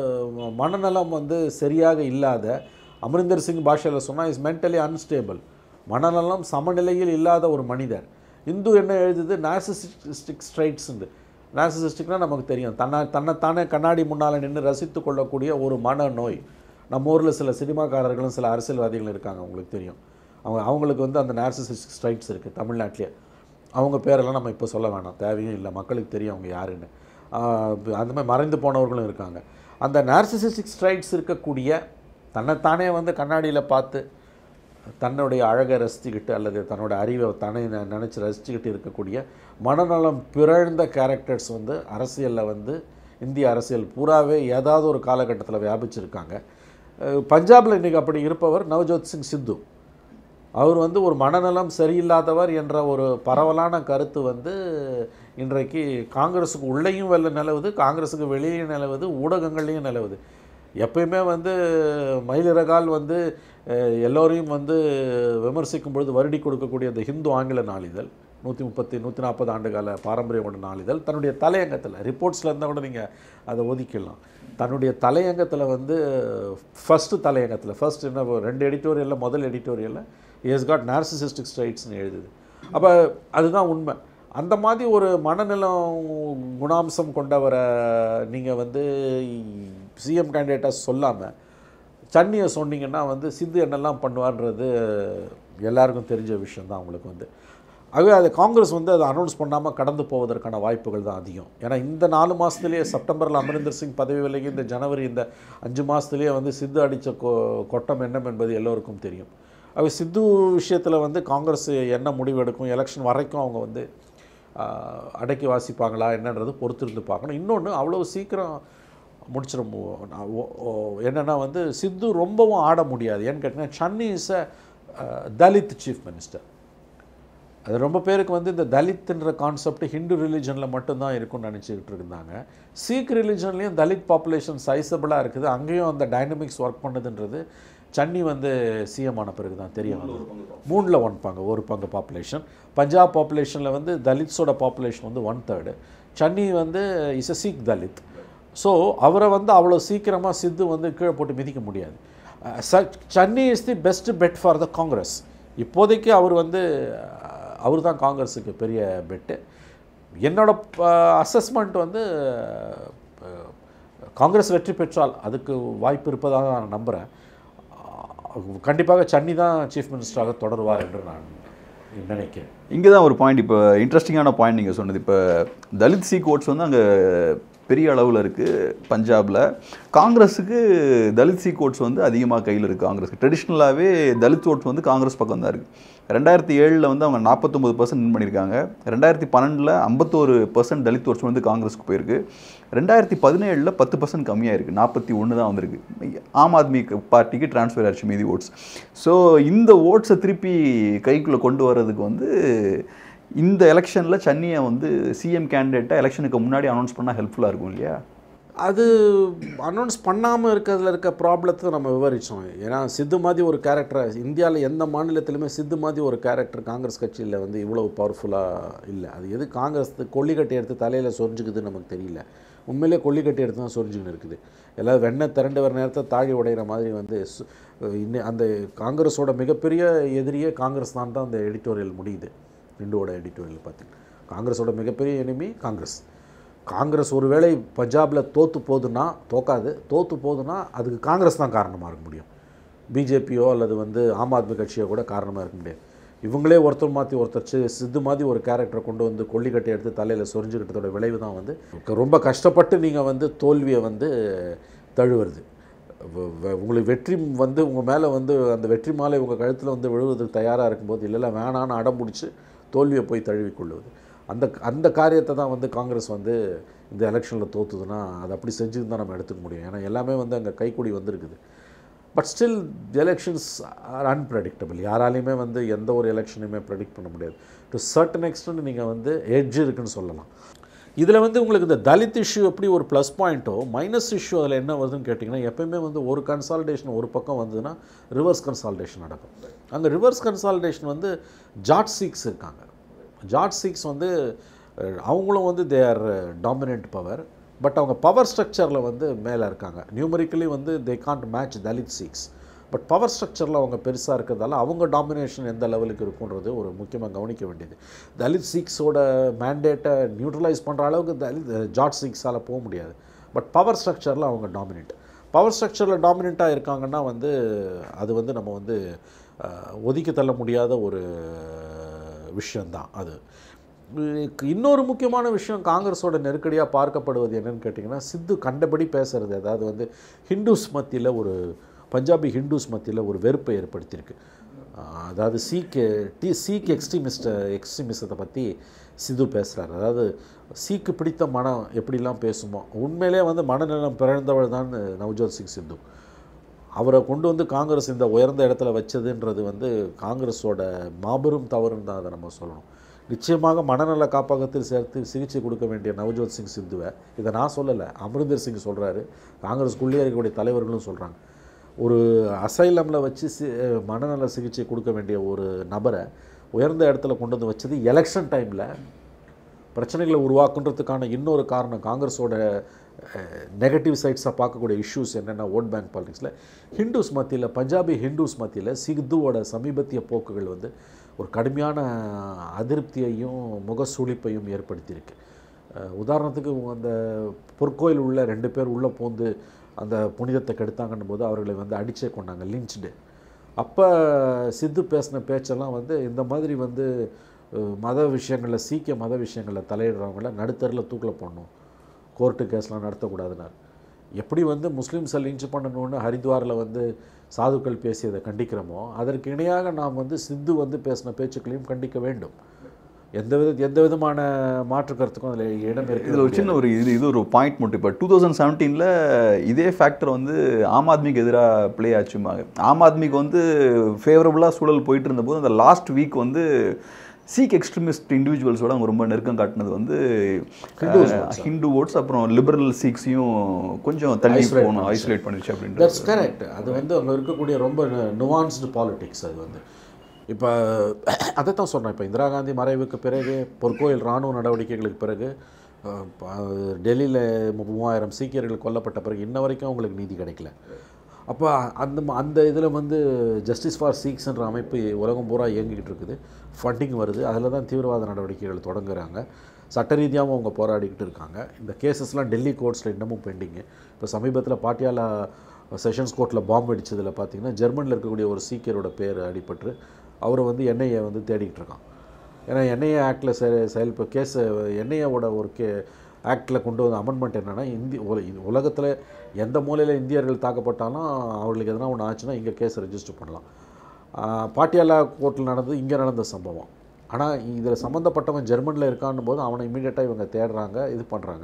மனநலம் வந்து சரியாக இல்லாத, அமரிந்தர் சிங் பாஷையில் சொன்னால் இஸ் மென்டலி அன்ஸ்டேபிள், மனநலம் சமநிலையில் இல்லாத ஒரு மனிதர். இந்து என்ன எழுதுது, நார்சிசிஸ்டிக் ஸ்ட்ரைட்ஸுண்டு. நார்சிசிஸ்டிக்னால் நமக்கு தெரியும், தன்னை தன்னைத்தானே கண்ணாடி முன்னால் நின்று ரசித்து கொள்ளக்கூடிய ஒரு மனநோய். நம்ம ஊரில் சில சினிமாக்காரர்களும் சில அரசியல்வாதிகளும் இருக்காங்க, உங்களுக்கு தெரியும். அவங்க அவங்களுக்கு வந்து அந்த நார்சிசிஸ்டிக் ஸ்ட்ரைட்ஸ் இருக்குது தமிழ்நாட்டிலே. அவங்க பேரெல்லாம் நம்ம இப்போ சொல்ல வேணாம், தேவையும் இல்லை, மக்களுக்கு தெரியும் அவங்க யாருன்னு. அந்த மாதிரி மறைந்து போனவர்களும் இருக்காங்க. அந்த நார்சிசிஸ்டிக் ஸ்ட்ரைட்ஸ் இருக்கக்கூடிய, தன்னைத்தானே வந்து கண்ணாடியில் பார்த்து தன்னுடைய அழகை ரசிச்சுக்கிட்டு அல்லது தன்னோட அறிவை தன்னை நினச்சி ரசிச்சுக்கிட்டு இருக்கக்கூடிய மனநலம் பிறழ்ந்த கேரக்டர்ஸ் வந்து அரசியலில் வந்து இந்திய அரசியல் பூராவே ஏதாவது ஒரு காலகட்டத்தில் வியாபிச்சிருக்காங்க. பஞ்சாபில் இன்றைக்கி அப்படி இருப்பவர் நவ்ஜோத் சிங் சித்து. அவர் வந்து ஒரு மனநலம் சரியில்லாதவர் என்ற ஒரு பரவலான கருத்து வந்து இன்றைக்கு காங்கிரஸுக்கு உள்ளேயும் வெள்ள நிலவுது, காங்கிரஸுக்கு வெளியேயும் நிலவுது, ஊடகங்கள்லேயும் நிலவுது. எப்பயுமே வந்து மயிலிறகால் வந்து எல்லோரையும் வந்து விமர்சிக்கும் பொழுது வருடி கொடுக்கக்கூடிய அந்த ஹிந்து ஆங்கில நாளிதழ், நூற்றி முப்பத்தி நூற்றி நாற்பது ஆண்டு கால பாரம்பரியம் கொண்ட நாளிதழ், தன்னுடைய தலையங்கத்தில் ரிப்போர்ட்ஸில் இருந்தால் கூட நீங்கள் அதை ஒதுக்கிடலாம். தன்னுடைய தலையங்கத்தில் வந்து ஃபஸ்ட்டு தலையங்கத்தில் ஃபஸ்ட் என்ன ரெண்டு எடிட்டோரியலில் முதல் எடிட்டோரியலில் he has got narcissistic traitsன்னு எழுதுது. அப்போ அதுதான் உண்மை. அந்த மாதிரி ஒரு மனநலம் குணாம்சம் கொண்டவரை நீங்கள் வந்து சிஎம் கேண்டிடேட்டாக சொல்லாமல் சன்னியை சொன்னீங்கன்னா வந்து சித்து என்னெல்லாம் பண்ணுவார்ன்றது எல்லாருக்கும் தெரிஞ்ச விஷயந்தான் அவங்களுக்கு வந்து. ஆகவே அது காங்கிரஸ் வந்து அதை அனௌன்ஸ் பண்ணாமல் கடந்து போவதற்கான வாய்ப்புகள் தான் அதிகம். ஏன்னா இந்த நாலு மாதத்துலேயே செப்டம்பரில் அமரிந்தர் சிங் பதவி விலகி இந்த ஜனவரி இந்த அஞ்சு மாதத்துலேயே வந்து சித்து அடித்த கொ கொட்டம் என்ன என்பது எல்லோருக்கும் தெரியும். அது சித்து விஷயத்தில் வந்து காங்கிரஸ் என்ன முடிவு எடுக்கும், எலெக்ஷன் வரைக்கும் அவங்க வந்து அடக்கி வாசிப்பாங்களா என்னன்றது பொறுத்திருந்து பார்க்கணும். இன்னொன்று, அவ்வளோ சீக்கிரம் முடிச்சிடும் என்னென்னா வந்து சித்து ரொம்பவும் ஆட முடியாது. ஏன்னு கேட்டிங்கன்னா, Channi is a Dalit chief minister. அது ரொம்ப பேருக்கு வந்து இந்த தலித்துன்ற கான்செப்ட் ஹிந்து ரிலிஜனில் மட்டும்தான் இருக்குன்னு நினச்சிக்கிட்டு இருந்தாங்க. சீக் ரிலிஜன்லேயும் தலித் பாப்புலேஷன் சைஸபிளாக இருக்குது, அங்கேயும் அந்த டைனமிக்ஸ் ஒர்க் பண்ணுதுன்றது சன்னி வந்து சிஎம் ஆன பிறகு தான் தெரியும். மூணில் ஒன் பங்கு ஒரு பங்கு பாப்புலேஷன். பஞ்சாப் பாப்புலேஷனில் வந்து தலித்ஸோட பாப்புலேஷன் வந்து ஒன் தேர்டு. சன்னி வந்து is a Sikh Dalit. So அவரை வந்து அவ்வளோ சீக்கிரமாக சித்து வந்து கீழே போட்டு மிதிக்க முடியாது. Channi is the best bet for the Congress. இப்போதைக்கு அவர் வந்து அவர் தான் காங்கிரஸுக்கு பெரிய பெட்டு. என்னோட அசஸ்மெண்ட் வந்து காங்கிரஸ் வெற்றி பெற்றால் அதுக்கு வாய்ப்பு இருப்பதாக நான் நம்புகிறேன். கண்டிப்பாக சன்னி தான் சீஃப் மினிஸ்டராக தொடருவார் என்று நான் நினைக்கிறேன். இங்கே தான் ஒரு பாயிண்ட், இப்போ இன்ட்ரெஸ்டிங்கான பாயிண்ட் நீங்கள் சொன்னது. இப்போ தலித் சீக் ஓட்ஸ் வந்து அங்கே பெரிய அளவில் இருக்குது பஞ்சாபில். காங்கிரஸுக்கு தலித் சீக் ஓட்ஸ் வந்து அதிகமாக கையில் இருக்குது. காங்கிரஸுக்கு ட்ரெடிஷ்னலாகவே தலித் ஓட்ஸ் வந்து காங்கிரஸ் பக்கம் தான் இருக்குது. ரெண்டாயிரத்தி ஏழில் வந்து அவங்க நாற்பத்தொம்பது பர்சன்ட் வின் பண்ணியிருக்காங்க. ரெண்டாயிரத்தி பன்னெண்டில் ஐம்பத்தோரு பர்சன்ட் தலித் ஓட்ஸ் வந்து காங்கிரஸுக்கு போயிருக்கு. ரெண்டாயிரத்தி பதினேழில் பத்து பர்சன்ட் கம்மியாக இருக்குது, நாற்பத்தி ஒன்று தான் வந்திருக்கு. ஆம் ஆத்மி பார்ட்டிக்கு டிரான்ஸ்ஃபர் ஆச்சு மீதி ஓட்ஸ். ஸோ இந்த ஓட்ஸை திருப்பி கைக்குள்ளே கொண்டு வர்றதுக்கு வந்து இந்த எலெக்ஷனில் சன்னியை வந்து சிஎம் கேண்டிடேட்டாக எலெக்ஷனுக்கு முன்னாடி அனௌன்ஸ் பண்ணால் ஹெல்ப்ஃபுல்லாக இருக்கும் இல்லையா? அது அனௌன்ஸ் பண்ணாமல் இருக்கிறதுல இருக்க ப்ராப்ளத்தை நம்ம விவரித்தோம். ஏன்னா சித்து மாதிரி ஒரு கேரக்டரை இந்தியாவில் எந்த மாநிலத்திலுமே சித்து மாதிரி ஒரு கேரக்டர் காங்கிரஸ் கட்சியில் வந்து இவ்வளோ பவர்ஃபுல்லாக இல்லை. அது எது காங்கிரஸ் கொல்லிக்கட்டை எடுத்து தலையில் சொரிஞ்சுக்குதுன்னு நமக்கு தெரியல. உண்மையிலே கொல்லிக்கட்டை எடுத்து தான் சொரிஞ்சுக்கின்னு இருக்குது. எல்லாம் வெண்ணெய் திரண்டு வர நேரத்தை தாழி உடைகிற மாதிரி வந்து இன்னும் அந்த காங்கிரஸோட மிகப்பெரிய எதிரியே காங்கிரஸ் தான் தான் அந்த எடிட்டோரியல் முடியுது. ரெண்டோட எடிட்டோரியல் பார்த்திங்கன்னா காங்கிரஸோட மிகப்பெரிய எனிமி காங்கிரஸ். காங்கிரஸ் ஒருவேளை பஞ்சாபில் தோற்று போகுதுன்னா தோக்காது தோற்று போகுதுன்னா அதுக்கு காங்கிரஸ் தான் காரணமாக இருக்க முடியும். பிஜேபியோ அல்லது வந்து ஆம் ஆத்மி கட்சியோ கூட காரணமாக இருக்க முடியாது. இவங்களே ஒருத்தர் மாற்றி ஒருத்தர் சித்து மாதிரி ஒரு கேரக்டரை கொண்டு வந்து கொல்லிக்கட்டை எடுத்து தலையில் சொரிஞ்சுக்கிட்டதோட விளைவு தான் வந்து ரொம்ப கஷ்டப்பட்டு நீங்கள் வந்து தோல்வியை வந்து தழுவுறது. உங்களுக்கு வெற்றி வந்து உங்கள் மேலே வந்து அந்த வெற்றி மாலை உங்கள் கழுத்தில் வந்து விழுவதற்கு தயாராக இருக்கும்போது இல்லைல்ல வேணான்னு அடம் பிடிச்சி தோல்வியை போய் தழுவிக்கொள்வது. அந்த அந்த காரியத்தை தான் வந்து காங்கிரஸ் வந்து இந்த எலெக்ஷனில் தோற்றுதுன்னா அது அப்படி செஞ்சுன்னு தான் நம்ம எடுத்துக்க முடியும். ஏன்னா எல்லாமே வந்து அங்கே கைக்கூடி வந்திருக்குது. But still elections are unpredictable. யாராலையுமே வந்து எந்த ஒரு எலெக்ஷனையுமே ப்ரெடிக்ட் பண்ண முடியாது. டு சர்டன் எக்ஸ்டென்ட் நீங்கள் வந்து எட்ஜ் இருக்குன்னு சொல்லலாம். இதில் வந்து உங்களுக்கு இந்த தலித் இஷ்யூ எப்படி ஒரு ப்ளஸ் பாயிண்ட்டோ மைனஸ் இஷ்யூ அதில் என்ன வருதுன்னு கேட்டிங்கன்னா எப்போயுமே வந்து ஒரு கன்சால்டேஷன் ஒரு பக்கம் வந்ததுன்னா ரிவர்ஸ் கன்சால்டேஷன் நடக்கும். அங்கே ரிவர்ஸ் கன்சால்டேஷன் வந்து ஜாட் சீக்ஸ் இருக்காங்க. ஜாட் சீக்ஸ் வந்து அவங்களும் வந்து they are dominant power. But அவங்க பவர் ஸ்ட்ரக்சரில் வந்து மேலே இருக்காங்க. நியூமரிக்கலி வந்து they can't match Dalit Sikhs. But power ஸ்ட்ரக்சரில் அவங்க பெருசாக இருக்கிறதால அவங்க டாமினேஷன் எந்த லெவலுக்கு இருக்குன்றது ஒரு முக்கியமாக கவனிக்க வேண்டியது. தலித் சீக்ஸோட மேண்டேட்டை நியூட்ரலைஸ் பண்ணுற அளவுக்கு தலித் ஜாட் சீக்ஸால் போக முடியாது. பட் பவர் ஸ்ட்ரக்சரில் அவங்க டாமினேட். பவர் ஸ்ட்ரக்சரில் டாமினண்ட்டாக இருக்காங்கன்னா வந்து அது வந்து நம்ம வந்து ஒதுக்கி தள்ள முடியாத ஒரு விஷயந்தான். அது இன்னொரு முக்கியமான விஷயம் காங்கிரஸோட நெருக்கடியாக பார்க்கப்படுவது என்னென்னு கேட்டிங்கன்னா சித்து கண்டபடி பேசுகிறது. அதாவது வந்து ஹிந்துஸ் மத்தியில் ஒரு பஞ்சாபி ஹிந்துஸ் மத்தியில் ஒரு வெறுப்பை ஏற்படுத்தியிருக்கு. அதாவது சீக் டி சீக் எக்ஸ்ட்ரீமிஸ்ட்டை எக்ஸ்ட்ரீமிசத்தை பற்றி சித்து பேசுகிறார். அதாவது சீக்கு பிடித்த மனம் எப்படிலாம் பேசுமோ உண்மையிலே வந்து மனநலம் பிறந்தவள் தான் நவ்ஜோத் சிங் சித்து. அவரை கொண்டு வந்து காங்கிரஸ் இந்த உயர்ந்த இடத்துல வச்சதுன்றது வந்து காங்கிரஸோட மாபெரும் தவறுன்னு தான் அதை நம்ம சொல்லணும். நிச்சயமாக மனநல காப்பகத்தில் சேர்த்து சிகிச்சை கொடுக்க வேண்டிய நவ்ஜோத் சிங் சித்துவை இதை நான் சொல்லலை, அமரிந்தர் சிங் சொல்கிறாரு, காங்கிரஸ்குள்ளே இருக்கக்கூடிய தலைவர்களும் சொல்கிறாங்க. ஒரு அசைலமில் வச்சு சி மனநல சிகிச்சை கொடுக்க வேண்டிய ஒரு நபரை உயர்ந்த இடத்துல கொண்டு வந்து வச்சது எலெக்ஷன் டைமில் பிரச்சனைகளை உருவாக்குன்றதுக்கான இன்னொரு காரணம். காங்கிரஸோட நெகட்டிவ் சைட்ஸாக பார்க்கக்கூடிய இஷ்யூஸ் என்னென்னா ஓட் பேங்க் பாலிடிக்ஸில் ஹிந்துஸ் மத்தியில் பஞ்சாபி ஹிந்துஸ் மத்தியில் சித்துவோட சமீபத்திய போக்குகள் வந்து ஒரு கடுமையான அதிருப்தியையும் முகசுளிப்பையும் ஏற்படுத்தியிருக்கு. உதாரணத்துக்கு அந்த பொற்கோயில் உள்ள ரெண்டு பேர் உள்ளே போந்து அந்த புனிதத்தை கெடுத்தாங்கன்னும் போது அவர்களை வந்து அடிச்சே கொண்டாங்க, லிஞ்ச்டு. அப்போ சித்து பேசின பேச்செல்லாம் வந்து இந்த மாதிரி வந்து மத விஷயங்களில் சீக்கிய மத விஷயங்களில் தலையிடுறவங்கள நடுத்தரில் தூக்கில் போடணும், கோர்ட்டு கேஸ்லாம் நடத்தக்கூடாதுனார். எப்படி வந்து முஸ்லீம்ஸை லிஞ்ச் பண்ணணும்னு ஹரித்வாரில் வந்து சாதுக்கள் பேசியதை கண்டிக்கிறோமோ அதற்கு இணையாக நாம் வந்து சித்து வந்து பேசின பேச்சுக்களையும் கண்டிக்க வேண்டும். எந்த வித எந்த விதமான மாற்று கருத்துக்கும் அதில் இடம் இருக்குது. இதில் ஒரு சின்ன ஒரு இது இது ஒரு பாயிண்ட் மட்டும். இப்போ டூ தௌசண்ட் செவன்டீனில் இதே ஃபேக்டர் வந்து ஆம் ஆத்மிக்கு எதிராக ப்ளே ஆச்சுமாங்க. ஆம் ஆத்மிக்கு வந்து ஃபேவரபுளாக சூழல் போயிட்டு இருந்தபோது அந்த லாஸ்ட் வீக் வந்து சீக் எக்ஸ்ட்ரீமிஸ்ட் இண்டிவிஜுவல்ஸோட அவங்க ரொம்ப நெருக்கம் காட்டினது வந்து ஹிந்து ஓட்ஸ், அப்புறம் லிபரல் சீக்ஸையும் கொஞ்சம் தள்ளி போகணும், ஐசோலேட் பண்ணிடுச்சு அப்படின்றது. That's correct. அது வந்து அங்கே இருக்கக்கூடிய ரொம்ப நுவான்ஸ்டு பாலிடிக்ஸ். அது வந்து இப்போ அதை தான் சொன்னேன். இப்போ இந்திரா காந்தி மறைவுக்கு பிறகு பொற்கோயில் இராணுவ நடவடிக்கைகளுக்கு பிறகு டெல்லியில் மூவாயிரம் சீக்கியர்கள் கொல்லப்பட்ட பிறகு இன்ன வரைக்கும் அவங்களுக்கு நீதி கிடைக்கல. அப்போ அந்த அந்த இதில் வந்து ஜஸ்டிஸ் ஃபார் சீக்ஸ்ன்ற அமைப்பு உலகம் பூரா இயங்கிக்கிட்டு இருக்குது, ஃபண்டிங் வருது, அதில் தான் தீவிரவாத நடவடிக்கைகள் தொடங்குறாங்க. சட்ட ரீதியாகவும் அவங்க போராடிக்கிட்டு இருக்காங்க. இந்த கேசஸ்லாம் டெல்லி கோர்ட்ஸில் இன்னமும் பெண்டிங்கு. இப்போ சமீபத்தில் பாட்டியாலா செஷன்ஸ் கோர்ட்டில் பாம்பு அடித்ததில் பார்த்திங்கன்னா ஜெர்மனியில் இருக்கக்கூடிய ஒரு சீக்கியரோட பேர் அடிபட்டு அவரை வந்து என்ஐஏ வந்து தேடிக்கிட்டு இருக்கான். ஏன்னா என்ஐஏ ஆக்டில் செ செயல் இப்போ கேஸு என்ஐஏவோட ஒரு கே ஆக்டில் கொண்டு வந்த அமெண்ட்மெண்ட் என்னென்னா இந்தி உலகத்தில் எந்த மூலையில் இந்தியர்கள் தாக்கப்பட்டாலும் அவர்களுக்கு எதனா ஒன்று ஆச்சுன்னா இங்கே கேஸை ரெஜிஸ்டர் பண்ணலாம். பாட்டியாலா கோர்ட்டில் நடந்தது இங்கே நடந்த சம்பவம். ஆனால் இதில் சம்மந்தப்பட்டவன் ஜெர்மனியில் இருக்கான்னு போது அவனை இமீடியட்டாக இவங்க தேடுறாங்க, இது பண்ணுறாங்க.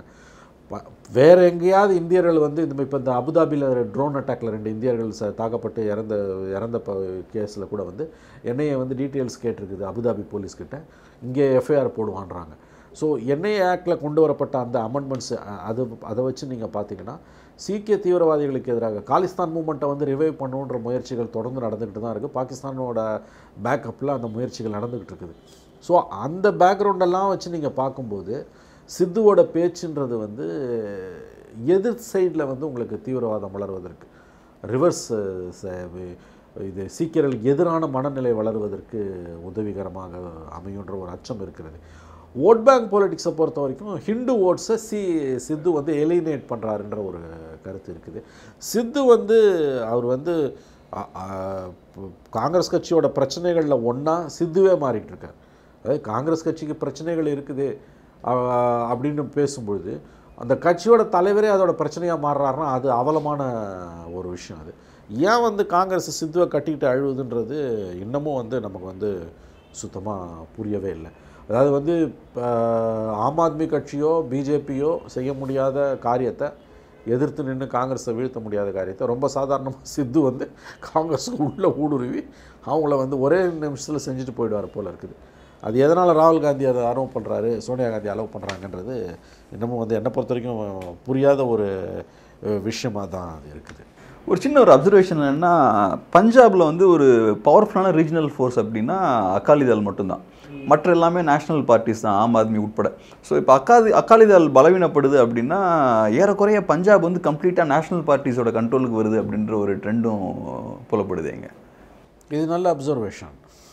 வேறு எங்கேயாவது இந்தியர்கள் வந்து இந்த இப்போ இந்த அபுதாபியில் ட்ரோன் அட்டாக்கில் ரெண்டு இந்தியர்கள் ச தாக்கப்பட்டு இறந்த இறந்த ப கேஸில் கூட வந்து என்ஐஏ வந்து டீட்டெயில்ஸ் கேட்டிருக்குது அபுதாபி போலீஸ்கிட்ட, இங்கே எஃப்ஐஆர் போடுவான்றாங்க. ஸோ என்ஐஏ ஆக்டில் கொண்டு வரப்பட்ட அந்த அமெண்ட்மெண்ட்ஸ் அது அதை வச்சு நீங்கள் பார்த்தீங்கன்னா சீக்கிய தீவிரவாதிகளுக்கு எதிராக காலிஸ்தான் மூமெண்ட்டை வந்து ரிவைவ் பண்ணுன்ற முயற்சிகள் தொடர்ந்து நடந்துக்கிட்டு தான் இருக்குது. பாகிஸ்தானோட பேக்கப்பில் அந்த முயற்சிகள் நடந்துக்கிட்டு இருக்குது. ஸோ அந்த பேக்ரவுண்டெல்லாம் வச்சு நீங்கள் பார்க்கும்போது சித்துவோட பேச்சுன்றது வந்து எதிர் சைடில் வந்து உங்களுக்கு தீவிரவாதம் வளர்வதற்கு, ரிவர்ஸ் இது சீக்கியர்களுக்கு எதிரான மனநிலை வளர்வதற்கு உதவிகரமாக அமையுன்ற ஒரு அச்சம் இருக்கிறது. ஓட் பேங்க் பாலிட்டிக்ஸை பொறுத்த வரைக்கும் ஹிந்து ஓட்ஸை சி சித்து வந்து எலினேட் பண்ணுறாருன்ற ஒரு கருத்து இருக்குது. சித்து வந்து அவர் வந்து காங்கிரஸ் கட்சியோட பிரச்சனைகளில் ஒன்றா சித்துவே மாறிட்டு இருக்கார். அதாவது காங்கிரஸ் கட்சிக்கு பிரச்சனைகள் இருக்குது அப்படின்னு பேசும்பொழுது அந்த கட்சியோட தலைவரே அதோட பிரச்சனையாக மாறுறாருன்னா அது அவலமான ஒரு விஷயம். அது ஏன் வந்து காங்கிரஸ் சித்துவை கட்டிக்கிட்டு அழுவுதுன்றது இன்னமும் வந்து நமக்கு வந்து சுத்தமாக புரியவே இல்லை. அதாவது வந்து ஆம் ஆத்மி கட்சியோ பிஜேபியோ செய்ய முடியாத காரியத்தை எதிர்த்து நின்று காங்கிரஸை வீழ்த்த முடியாத காரியத்தை ரொம்ப சாதாரணமாக சித்து வந்து காங்கிரஸுக்கு உள்ளே ஊடுருவி அவங்கள வந்து ஒரே நிமிஷத்தில் செஞ்சுட்டு போயிடுவார் போல் இருக்குது. அது எதனால் ராகுல் காந்தி அதை அலோவ் பண்ணுறாரு, சோனியா காந்தி அலோவ் பண்ணுறாங்கன்றது இன்னமும் வந்து என்னை பொறுத்த வரைக்கும் புரியாத ஒரு விஷயமாக தான் அது இருக்குது. ஒரு சின்ன ஒரு அப்சர்வேஷன் என்னென்னா, பஞ்சாபில் வந்து ஒரு பவர்ஃபுல்லான ரீஜனல் ஃபோர்ஸ் அப்படின்னா அகாலிதள் மட்டும்தான். மற்ற எல்லாமே நேஷ்னல் பார்ட்டிஸ் தான், ஆம் ஆத்மி உட்பட. ஸோ இப்போ அக்காதி அகாலிதள் பலவீனப்படுது அப்படின்னா ஏறக்குறைய பஞ்சாப் வந்து கம்ப்ளீட்டாக நேஷ்னல் பார்ட்டிஸோட கண்ட்ரோலுக்கு வருது அப்படின்ற ஒரு ட்ரெண்டும் புலப்படுதுங்க. இது நல்ல அப்சர்வேஷன்.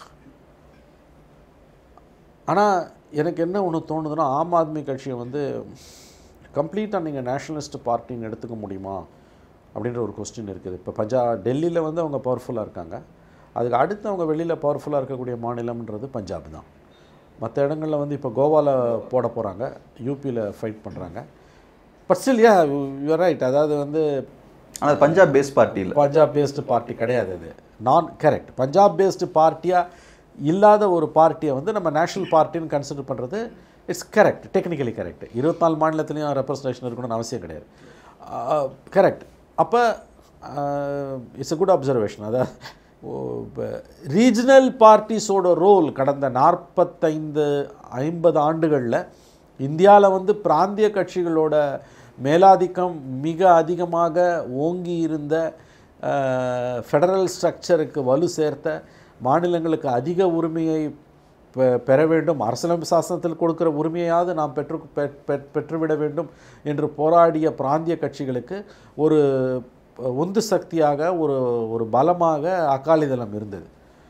ஆனால் எனக்கு என்ன ஒன்று தோணுதுன்னா, ஆம் ஆத்மி கட்சியை வந்து கம்ப்ளீட்டாக நீங்கள் நேஷ்னலிஸ்ட் பார்ட்டின்னு எடுத்துக்க முடியுமா அப்படின்ற ஒரு கொஸ்டின் இருக்குது. இப்போ பஞ்சாப் டெல்லியில் வந்து அவங்க பவர்ஃபுல்லாக இருக்காங்க. அதுக்கு அடுத்து அவங்க வெளியில் பவர்ஃபுல்லாக இருக்கக்கூடிய மாநிலம்ன்றது பஞ்சாப் தான். மற்ற இடங்களில் வந்து இப்போ கோவாவில் போட போகிறாங்க, யூபியில் ஃபைட் பண்ணுறாங்க. But still yeah you right. அதாவது வந்து ஆனால் பஞ்சாப் பேஸ்ட் பார்ட்டி இல்லை, பஞ்சாப் பேஸ்டு பார்ட்டி கிடையாது. அது நான் கரெக்ட். பஞ்சாப் பேஸ்டு பார்ட்டியாக இல்லாத ஒரு பார்ட்டியை வந்து நம்ம நேஷ்னல் பார்ட்டின்னு கன்சிடர் பண்ணுறது இட்ஸ் கரெக்ட், டெக்னிக்கலி கரெக்ட். இருபத்தி நாலு மாநிலத்துலேயும் ரெப்ரஸன்டேஷன் இருக்கணும்னு அவசியம் கிடையாது. கரெக்ட். அப்போ இட்ஸ் எ குட் அப்சர்வேஷன். அதாவது ரீஜனல் பார்ட்டிஸோட ரோல் கடந்த நாற்பத்தைந்து ஐம்பது ஆண்டுகளில் இந்தியாவில் வந்து பிராந்திய கட்சிகளோட மேலாதிக்கம் மிக அதிகமாக ஓங்கி இருந்த, ஃபெடரல் ஸ்ட்ரக்சருக்கு வலு சேர்த்த, மாநிலங்களுக்கு அதிக உரிமையை பெற வேண்டும், அரசியலமைப்பு சாசனத்தில் கொடுக்குற உரிமையாவது நாம் பெற்று பெற்றுவிட வேண்டும் என்று போராடிய பிராந்திய கட்சிகளுக்கு ஒரு உந்து சக்தியாக, ஒரு ஒரு பலமாக அகாலிதளம் இருந்தது.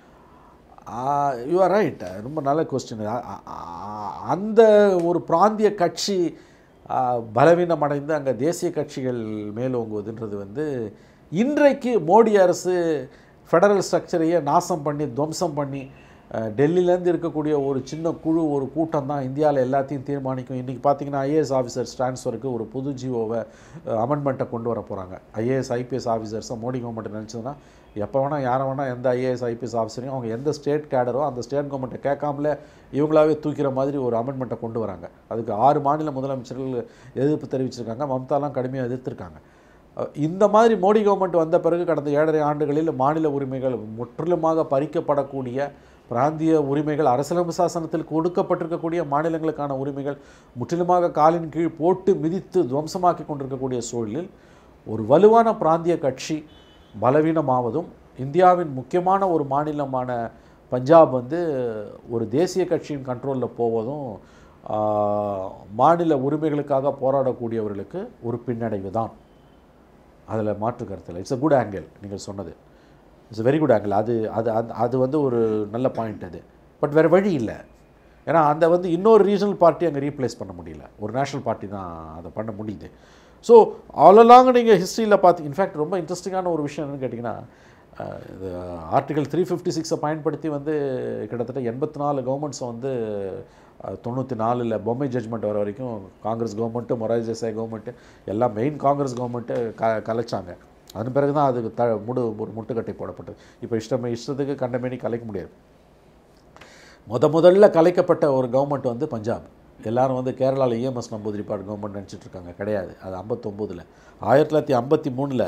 You are right. ரொம்ப நல்ல கொஸ்டின். அந்த ஒரு பிராந்திய கட்சி பலவீனம் அடைந்து அங்கே தேசிய கட்சிகள் மேலோங்குவதுன்றது வந்து இன்றைக்கு மோடி அரசு ஃபெடரல் ஸ்ட்ரக்சரையே நாசம் பண்ணி துவம்சம் பண்ணி டெல்லியிலேருந்து இருக்கக்கூடிய ஒரு சின்ன குழு, ஒரு கூட்டம் தான் இந்தியாவில் எல்லாத்தையும் தீர்மானிக்கும். இன்றைக்கி பார்த்தீங்கன்னா ஐஏஎஸ் ஆஃபீஸர்ஸ் ட்ரான்ஸ்ஃபருக்கு ஒரு புது ஜிஓவை அமெண்ட்மெண்ட்டை கொண்டு வர போகிறாங்க. ஐஏஎஸ் ஐபிஎஸ் ஆஃபீஸர்ஸை மோடி கவர்மெண்ட் நினச்சதுன்னா எப்போ வேணால் யாரை வேணால் எந்த ஐஏஎஸ் ஐபிஎஸ் ஆஃபீஸரையும் அவங்க எந்த ஸ்டேட் கேடரோ அந்த ஸ்டேட் கவர்மெண்ட்டை கேட்காமலே இவங்களாவே தூக்கிற மாதிரி ஒரு அமெண்ட்மெண்ட்டை கொண்டு வராங்க. அதுக்கு ஆறு மாநில முதலமைச்சர்கள் எதிர்ப்பு தெரிவிச்சிருக்காங்க. மம்தாலாம் கடுமையாக எதிர்த்திருக்காங்க. இந்த மாதிரி மோடி கவர்மெண்ட் வந்த பிறகு கடந்த ஏழரை ஆண்டுகளில் மாநில உரிமைகள் முற்றிலுமாக பறிக்கப்படக்கூடிய, பிராந்திய உரிமைகள், அரசியலமைப்பு சாசனத்தில் கொடுக்கப்பட்டிருக்கக்கூடிய மாநிலங்களுக்கான உரிமைகள் முற்றிலுமாக காலின் கீழ் போட்டு மிதித்து துவம்சமாக்கி கொண்டிருக்கக்கூடிய சூழலில் ஒரு வலுவான பிராந்திய கட்சி பலவீனமாவதும், இந்தியாவின் முக்கியமான ஒரு மாநிலமான பஞ்சாப் வந்து ஒரு தேசிய கட்சியின் கண்ட்ரோலில் போவதும் மாநில உரிமைகளுக்காக போராடக்கூடியவர்களுக்கு ஒரு பின்னடைவு தான். அதில் மாற்று கருத்தில் இட்ஸ் அ குட் ஆங்கிள். நீங்கள் சொன்னது it's a very good angle. அது அது அது வந்து ஒரு நல்ல பாயிண்ட். அது பட் வேறு வழி இல்லை. ஏன்னா அந்த வந்து இன்னொரு ரீஜனல் பார்ட்டி அங்கே ரீப்ளேஸ் பண்ண முடியல. ஒரு நேஷ்னல் பார்ட்டி தான் அதை பண்ண முடியுது. ஸோ ஆல் அலாங் நீங்கள் ஹிஸ்ட்ரியில் பார்த்து, இன்ஃபேக்ட் ரொம்ப இன்ட்ரெஸ்டிங்கான ஒரு விஷயம் என்னென்னு கேட்டிங்கன்னா, இது ஆர்டிகல் த்ரீ ஃபிஃப்டி சிக்ஸை பயன்படுத்தி வந்து கிட்டத்தட்ட எண்பத்தி நாலு கவர்மெண்ட்ஸை வந்து தொண்ணூற்றி நாலில் பொம்மை ஜட்ஜ்மெண்ட் வர வரைக்கும் Congress government, Morarji Desai government எல்லாம் மெயின் காங்கிரஸ் கவர்மெண்ட்டு க கலைச்சாங்க. அதன் பிறகு தான் அதுக்கு த முடு ஒரு முட்டுக்கட்டை போடப்பட்டது. இப்போ இஷ்டமே இஷ்டத்துக்கு கண்டமேனி கலைக்க முடியாது. முத முதல்ல கலைக்கப்பட்ட ஒரு கவர்மெண்ட் வந்து பஞ்சாப். எல்லோரும் வந்து கேரளாவில் இஎம்எஸ் நம்பூதிரிப்பாடு கவர்மெண்ட் நினச்சிட்ருக்காங்க. கிடையாது. அது ஐம்பத்தொம்போதில் ஆயிரத்தி தொள்ளாயிரத்தி ஐம்பத்தி மூணில்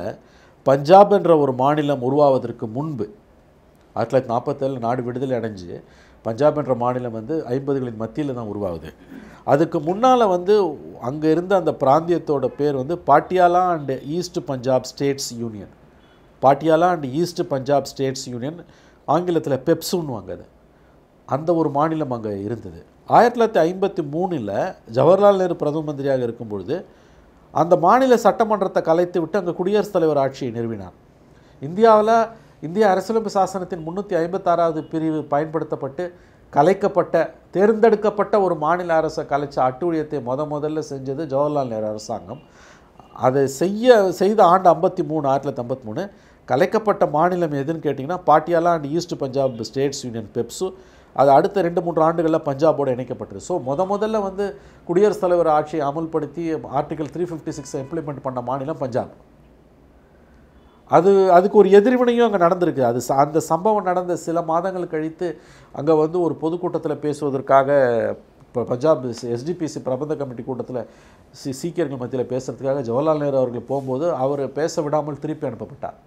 பஞ்சாப் என்ற ஒரு மாநிலம் உருவாவதற்கு முன்பு ஆயிரத்தி தொள்ளாயிரத்தி நாற்பத்தேழு நாடு விடுதலை அடைஞ்சு பஞ்சாப் என்ற மாநிலம் வந்து ஐம்பதுகளின் மத்தியில் தான் உருவாகுது. அதுக்கு முன்னால் வந்து அங்கே இருந்த அந்த பிராந்தியத்தோட பேர் வந்து Patiala and east Punjab states union. Patiala and east Punjab states union, ஆங்கிலத்தில் பெப்சுன்னுவாங்க. அது அந்த ஒரு மாநிலம் அங்கே இருந்தது. ஆயிரத்தி தொள்ளாயிரத்தி ஐம்பத்தி மூணில் ஜவஹர்லால் நேரு பிரதம மந்திரியாக இருக்கும் பொழுது அந்த மாநில சட்டமன்றத்தை கலைத்து விட்டு அங்கே குடியரசுத் தலைவர் ஆட்சியை நிறுவினார். இந்தியாவில் இந்திய அரசியலமைப்பு சாசனத்தின் முந்நூற்றி ஐம்பத்தாறாவது பிரிவு பயன்படுத்தப்பட்டு கலைக்கப்பட்ட தேர்ந்தெடுக்கப்பட்ட ஒரு மாநில அரசை கலைச்ச அட்டூழியத்தை முத முதல்ல செஞ்சது ஜவஹர்லால் நேரு அரசாங்கம். அதை செய்ய செய்த ஆண்டு ஐம்பத்தி மூணு ஆயிரத்தி தொள்ளாயிரத்தி ஐம்பத்தி மூணு கலைக்கப்பட்ட மாநிலம் எதுன்னு கேட்டிங்கன்னா Patiala and east Punjab states union PEPSU. அது அடுத்த ரெண்டு மூன்று ஆண்டுகளில் பஞ்சாபோடு இணைக்கப்பட்டது. ஸோ முத முதல்ல வந்து குடியரசுத் தலைவர் ஆட்சியை அமல்படுத்தி ஆர்டிகல் த்ரீ ஃபிஃப்டி சிக்ஸை இம்ப்ளிமெண்ட் பண்ண மாநிலம் பஞ்சாப். அது அதுக்கு ஒரு எதிர்வினையும் அங்கே நடந்திருக்கு. அது அந்த சம்பவம் நடந்த சில மாதங்கள் கழித்து அங்கே வந்து ஒரு பொதுக்கூட்டத்தில் பேசுவதற்காக இப்போ பஞ்சாப் எஸ்டிபிசி பிரபந்த கமிட்டி கூட்டத்தில் சி சீக்கியர்கள் மத்தியில் பேசுகிறதுக்காக ஜவஹர்லால் நேரு அவர்கள் போகும்போது அவர் பேச விடாமல் திருப்பி அனுப்பப்பட்டார்.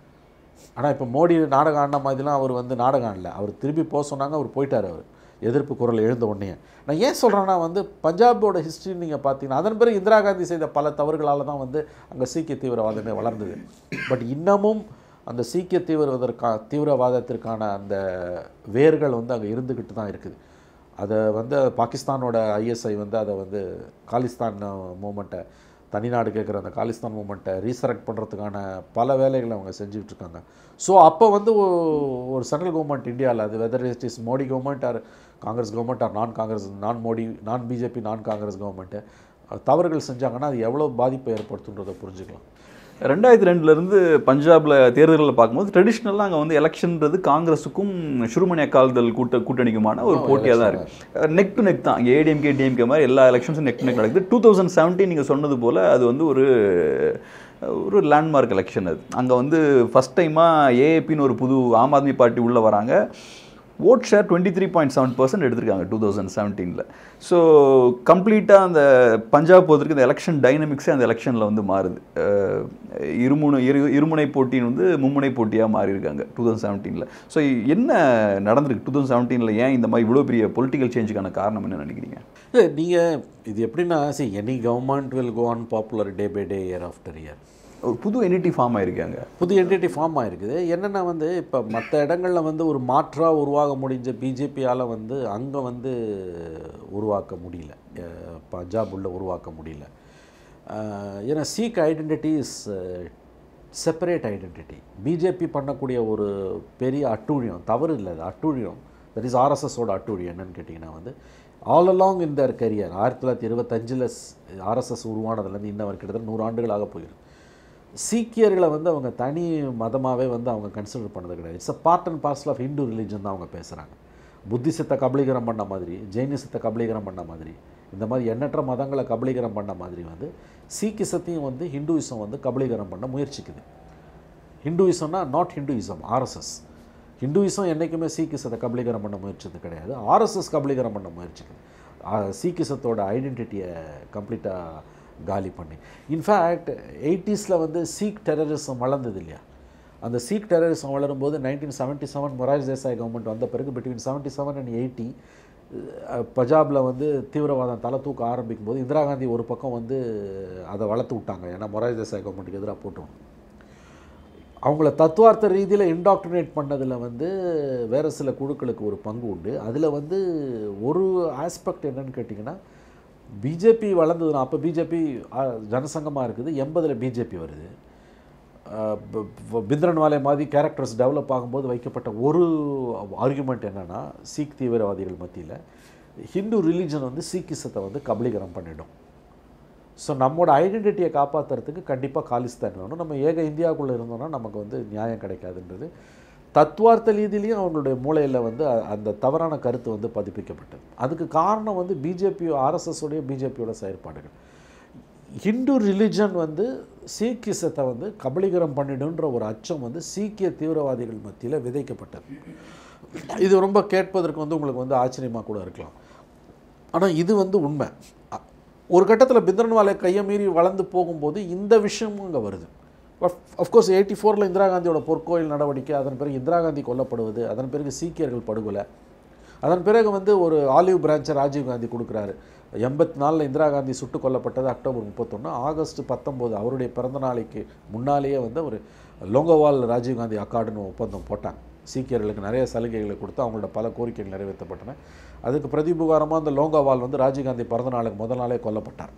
ஆனால் இப்போ மோடி நாடகம் ஆடின மாதிரிலாம் அவர் வந்து நாடகம் இல்லை. அவர் திருப்பி போக சொன்னாங்க, அவர் போயிட்டார். அவர் எதிர்ப்பு குரல் எழுந்த உடனே. நான் ஏன் சொல்கிறேன்னா வந்து பஞ்சாபோட ஹிஸ்ட்ரி நீங்கள் பார்த்தீங்கன்னா அதன் பிறகு இந்திரா காந்தி செய்த பல தவறுகளால் தான் வந்து அங்கே சீக்கிய தீவிரவாதமே வளர்ந்தது. பட் இன்னமும் அந்த சீக்கிய தீவிரவாதற்கா தீவிரவாதத்திற்கான அந்த வேர்கள் வந்து அங்கே இருந்துக்கிட்டு தான் இருக்குது. அதை வந்து பாகிஸ்தானோட ஐஎஸ்ஐ வந்து அதை வந்து காலிஸ்தான் மூமெண்ட்டை, தனிநாடு கேட்குற அந்த காலிஸ்தான் மூமெண்ட்டை ரீசரெக்ட் பண்ணுறதுக்கான பல வேலைகளை அவங்க செஞ்சுக்கிட்டு இருக்காங்க. ஸோ அப்போ வந்து ஒரு சென்ட்ரல் கவர்மெண்ட் இந்தியாவில், அது whether it is Modi government or Congress government or non Congress நான் மோடி நான் பிஜேபி நான் காங்கிரஸ் கவர்மெண்ட்டு தவறுகள் செஞ்சாங்கன்னா அது எவ்வளோ பாதிப்பை ஏற்படுத்துன்றதை புரிஞ்சுக்கலாம். ரெண்டாயிரத்தி ரெண்டுலேருந்து பஞ்சாபில் தேர்தல்களை பார்க்கும்போது ட்ரெடிஷ்னலாக அங்கே வந்து எலெக்ஷன்றது காங்கிரஸுக்கும் ஷிரோமணி அகாலிதள் கூட்ட கூட்டணிக்குமான ஒரு போட்டியாக தான் இருக்குது. நெக் டு நெக் தான். இங்கே ஏடிஎம்கே டிஎம்கே மாதிரி எல்லா எலெக்ஷன்ஸும் நெக் டு நெக் நடக்குது. டூ தௌசண்ட் செவன்டீன் நீங்கள் சொன்னது போல் அது வந்து ஒரு ஒரு லேண்ட்மார்க் எலெக்ஷன். அது அங்கே வந்து ஃபஸ்ட் டைமாக ஏஏபின்னு ஒரு புது ஆம் ஆத்மி பார்ட்டி உள்ளே வராங்க. Vote share twenty three point seven percent எடுத்திருக்காங்க டூ தௌசண்ட் செவன்டீனில். ஸோ கம்ப்ளீட்டாக அந்த பஞ்சாப் பொறுத்திருக்கு இந்த எலெக்ஷன் டைனமிக்ஸே அந்த எலெக்ஷனில் வந்து மாறுது. இருமுனை இரு இருமுனை போட்டின்னு வந்து மும்முனை போட்டியாக மாறி இருக்காங்க டூ தௌசண்ட் செவன்டீனில். ஸோ என்ன நடந்திருக்கு டூ தௌசண்ட் செவன்டீனில்? ஏன் இந்த மாதிரி இவ்வளோ பெரிய பொலிட்டிக்கல் சேஞ்சுக்கான காரணம் என்ன நினைக்கிறீங்க? நீங்கள் இது எப்படின்னா, சரி, any government will go on popular day by day, year after year. ஒரு புது என்டிட்டி ஃபார்ம் ஆகிருக்காங்க. புது என்டிட்டி ஃபார்ம் ஆகிருக்குது. என்னென்னா வந்து இப்போ மற்ற இடங்களில் வந்து ஒரு மாற்றாக உருவாக முடிஞ்ச பிஜேபியால் வந்து அங்கே வந்து உருவாக்க முடியல, பஞ்சாப் உள்ள உருவாக்க முடியல. ஏன்னா Sikh identity is separate identity. BJP பண்ணக்கூடிய ஒரு பெரிய அட்டூழியம், தவறு இல்லை, அது அட்டூழியம். தட் இஸ் ஆர்எஸ்எஸோட அட்டூழியம். என்னன்னு கேட்டிங்கன்னா வந்து all along in their career ஆயிரத்தி தொள்ளாயிரத்தி இருபத்தஞ்சில் ஆர்எஸ்எஸ் உருவானதுலேருந்து இன்னும் கிட்டத்தட்ட நூறு ஆண்டுகளாக போயிருக்கு. சீக்கியர்களை வந்து அவங்க தனி மதமாகவே வந்து அவங்க கன்சிடர் பண்ணது கிடையாது. It's a part and parcel of Hindu religion தான் அவங்க பேசுகிறாங்க. புத்திசத்தை கபலீகரம் பண்ண மாதிரி, ஜெயினிசத்தை கபலீகரம் பண்ண மாதிரி, இந்த மாதிரி எண்ணற்ற மதங்களை கபலீகரம் பண்ண மாதிரி வந்து சீக்கிசத்தையும் வந்து ஹிந்துயிசம் வந்து கபலீகரம் பண்ண முயற்சிக்குது. ஹிந்துயிசம்னா நாட் ஹிந்துயிசம், ஆர்எஸ்எஸ். ஹிந்துயிசம் என்றைக்குமே சீக்கிசத்தை கபலீகரம் பண்ண முயற்சிது கிடையாது. ஆர்எஸ்எஸ் கபலீகரம் பண்ண முயற்சிக்குது. சீக்கிசத்தோட ஐடென்டிட்டியை கம்ப்ளீட்டாக காலி பண்ணி. இன்ஃபேக்ட் எயிட்டிஸில் வந்து சீக் டெரரிசம் வளர்ந்தது இல்லையா? அந்த சீக் டெரரிசம் வளரும்போது nineteen seventy seven Morarji Desai government வந்த பிறகு between seventy seven and eighty பஞ்சாபில் வந்து தீவிரவாதம் தலை தூக்க ஆரம்பிக்கும் போது இந்திரா காந்தி ஒரு பக்கம் வந்து அதை வளர்த்து விட்டாங்க. ஏன்னா மொரார்ஜி தேசாய் கவர்மெண்ட்டுக்கு எதிராக போட்டோம். அவங்கள தத்துவார்த்த ரீதியில் இன்டாக்ட்ரினேட் பண்ணதில் வந்து வேறு சில குழுக்களுக்கு ஒரு பங்கு உண்டு. அதில் வந்து ஒரு ஆஸ்பெக்ட் என்னன்னு கேட்டிங்கன்னா, பிஜேபி வளர்ந்ததுன்னா அப்போ பிஜேபி ஜனசங்கமாக இருக்குது. எண்பதில் பிஜேபி வருது. பிந்திரன்வாலே மாதிரி கேரக்டர்ஸ் டெவலப் ஆகும்போது வைக்கப்பட்ட ஒரு ஆர்குமெண்ட் என்னென்னா, சீக் தீவிரவாதிகள் மத்தியில் ஹிந்து ரிலீஜன் வந்து சீக்கிசத்தை வந்து கபலீகரம் பண்ணிடும். ஸோ நம்மளோட ஐடென்டிட்டியை காப்பாற்றுறதுக்கு கண்டிப்பாக காலிஸ்தான் வேணும். நம்ம ஏக இந்தியாவுக்குள்ளே இருந்தோம்னா நமக்கு வந்து நியாயம் கிடைக்காதுன்றது தத்துவார்த்த ரீதியிலையும் அவங்களுடைய மூளையில் வந்து அந்த தவறான கருத்து வந்து பதிப்பிக்கப்பட்டது. அதுக்கு காரணம் வந்து பிஜேபி ஆர்எஸ்எஸோடைய பிஜேபியோட செயற்பாடுகள். ஹிந்து ரிலிஜன் வந்து சீக்கிசத்தை வந்து கபலீகரம் பண்ணிடுன்ற ஒரு அச்சம் வந்து சீக்கிய தீவிரவாதிகள் மத்தியில் விதைக்கப்பட்டது. இது ரொம்ப கேட்பதற்கு வந்து உங்களுக்கு வந்து ஆச்சரியமாக கூட இருக்கலாம். ஆனால் இது வந்து உண்மை. ஒரு கட்டத்தில் பிந்திரன்வாலே கையை மீறி வளர்ந்து போகும்போது இந்த விஷயமும் இங்கே வருது. அஃப்கோர்ஸ் எயிட்டி ஃபோரில் இந்திரா காந்தியோட பொற்கோயில் நடவடிக்கை, அதன் பிறகு இந்திரா காந்தி கொல்லப்படுவது, அதன் பிறகு சீக்கியர்கள் படுகொலை, அதன் பிறகு வந்து ஒரு ஆலிவ் பிரான்ச்சை ராஜீவ்காந்தி கொடுக்குறாரு. எண்பத்தி நாலில் இந்திரா காந்தி சுட்டு கொல்லப்பட்டது அக்டோபர் முப்பத்தொன்று. ஆகஸ்ட் பத்தொம்போது அவருடைய பிறந்த நாளைக்கு முன்னாலேயே வந்து ஒரு லோங்கோவால் ராஜீவ்காந்தி அக்கார்டுன்னு ஒப்பந்தம் போட்டாங்க. சீக்கியர்களுக்கு நிறைய சலுகைகளை கொடுத்து அவங்களோட பல கோரிக்கைகள் நிறைவேற்றப்பட்டன. அதுக்கு பிரதிபுகாரமாக அந்த லோங்கோவால் வந்து ராஜீவ்காந்தி பிறந்த நாளுக்கு முதல் நாளே கொல்லப்பட்டார்.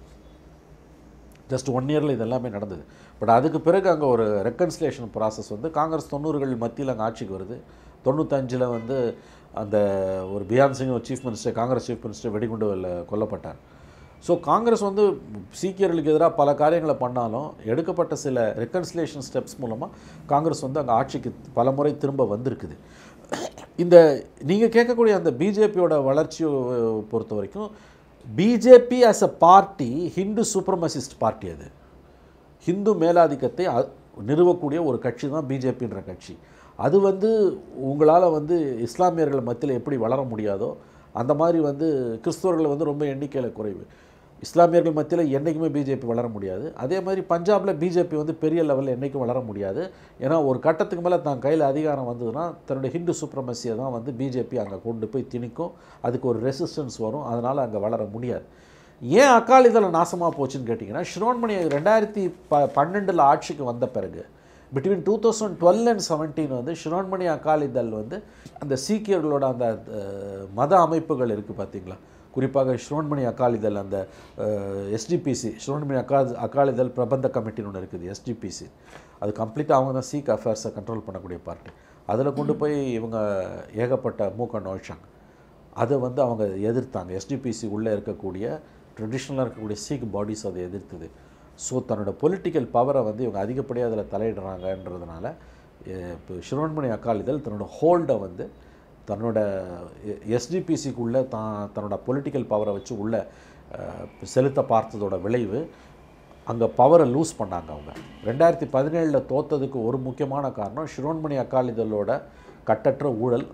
ஜஸ்ட் ஒன் இயரில் இது எல்லாமே நடந்தது. பட் அதுக்கு பிறகு அங்கே ஒரு ரெக்கன்சிலேஷன் ப்ராசஸ் வந்து காங்கிரஸ் தொண்ணூறுகள் மத்தியில் அங்கே ஆட்சிக்கு வருது. தொண்ணூத்தஞ்சில் வந்து அந்த ஒரு பியான் சிங் ஒரு chief minister, Congress chief minister வெடிகுண்டுவில் கொல்லப்பட்டார். ஸோ காங்கிரஸ் வந்து சீக்கியர்களுக்கு எதிராக பல காரியங்களை பண்ணாலும் எடுக்கப்பட்ட சில ரெக்கன்சிலேஷன் ஸ்டெப்ஸ் மூலமாக காங்கிரஸ் வந்து அங்கே ஆட்சிக்கு பல முறை திரும்ப வந்திருக்குது. இந்த நீங்கள் கேட்கக்கூடிய அந்த பிஜேபியோட வளர்ச்சியை பொறுத்த வரைக்கும் BJP as a party Hindu supremacist party. அது ஹிந்து மேலாதிக்கத்தை நிறுவக்கூடிய ஒரு கட்சி தான் பிஜேபின்ற கட்சி. அது வந்து உங்களால் வந்து இஸ்லாமியர்கள் மத்தியில் எப்படி வளர முடியாதோ அந்த மாதிரி வந்து கிறிஸ்தவர்கள் வந்து ரொம்ப எண்ணிக்கையில் குறைவு. இஸ்லாமியர்கள் மத்தியில் என்றைக்குமே பிஜேபி வளர முடியாது. அதே மாதிரி பஞ்சாபில் பிஜேபி வந்து பெரிய லெவலில் என்றைக்கும் வளர முடியாது. ஏன்னா ஒரு கட்டத்துக்கு மேலே தான் கையில் அதிகாரம் வந்ததுன்னா தன்னுடைய ஹிந்து சுப்ரமசியை தான் வந்து பிஜேபி அங்கே கொண்டு போய் திணிக்கும். அதுக்கு ஒரு ரெசிஸ்டன்ஸ் வரும். அதனால் அங்கே வளர முடியாது. ஏன் அகாலிதளம் நாசமாக போச்சுன்னு கேட்டிங்கன்னா, ஷிரோன்மணி ரெண்டாயிரத்தி ப பன்னெண்டில் ஆட்சிக்கு வந்த பிறகு between two thousand twelve and seventeen வந்து ஷிரோன்மணி அகாலிதள் வந்து அந்த சீக்கியர்களோட அந்த மத அமைப்புகள் இருக்குது பார்த்தீங்களா, குறிப்பாக ஷிரோன்மணி அகாலிதள் அந்த எஸ்டிபிசி ஷிரோன்மணி அகா அகாலிதள் பிரபந்த கமிட்டின்னு ஒன்று இருக்குது எஸ்டிபிசி. அது கம்ப்ளீட்டாக அவங்க தான் சீக் அஃபேர்ஸை கண்ட்ரோல் பண்ணக்கூடிய பார்ட்டி. அதில் கொண்டு போய் இவங்க ஏகப்பட்ட மூக்க நுழைச்சாங்க. அதை வந்து அவங்க எதிர்த்தாங்க. எஸ்டிபிசி உள்ளே இருக்கக்கூடிய ட்ரெடிஷ்னலாக இருக்கக்கூடிய சீக் பாடிஸ் அதை எதிர்த்தது. ஸோ தன்னோட பொலிட்டிக்கல் பவரை வந்து இவங்க அதிகப்படியாக அதில் தலையிடுறாங்கன்றதுனால இப்போ ஷிரோன்மணி அகாலிதள் தன்னோட ஹோல்டை வந்து தன்னோட எஸ்டிபிசிக்குள்ளே தான் தன்னோட பொலிட்டிக்கல் பவரை வச்சு உள்ளே செலுத்த பார்த்ததோட விளைவு அங்கே பவரை லூஸ் பண்ணாங்க. அவங்க ரெண்டாயிரத்தி பதினேழில் தோற்றதுக்கு ஒரு முக்கியமான காரணம் ஷிரோன்மணி அகாலிதளோட கட்டற்ற ஊழல்,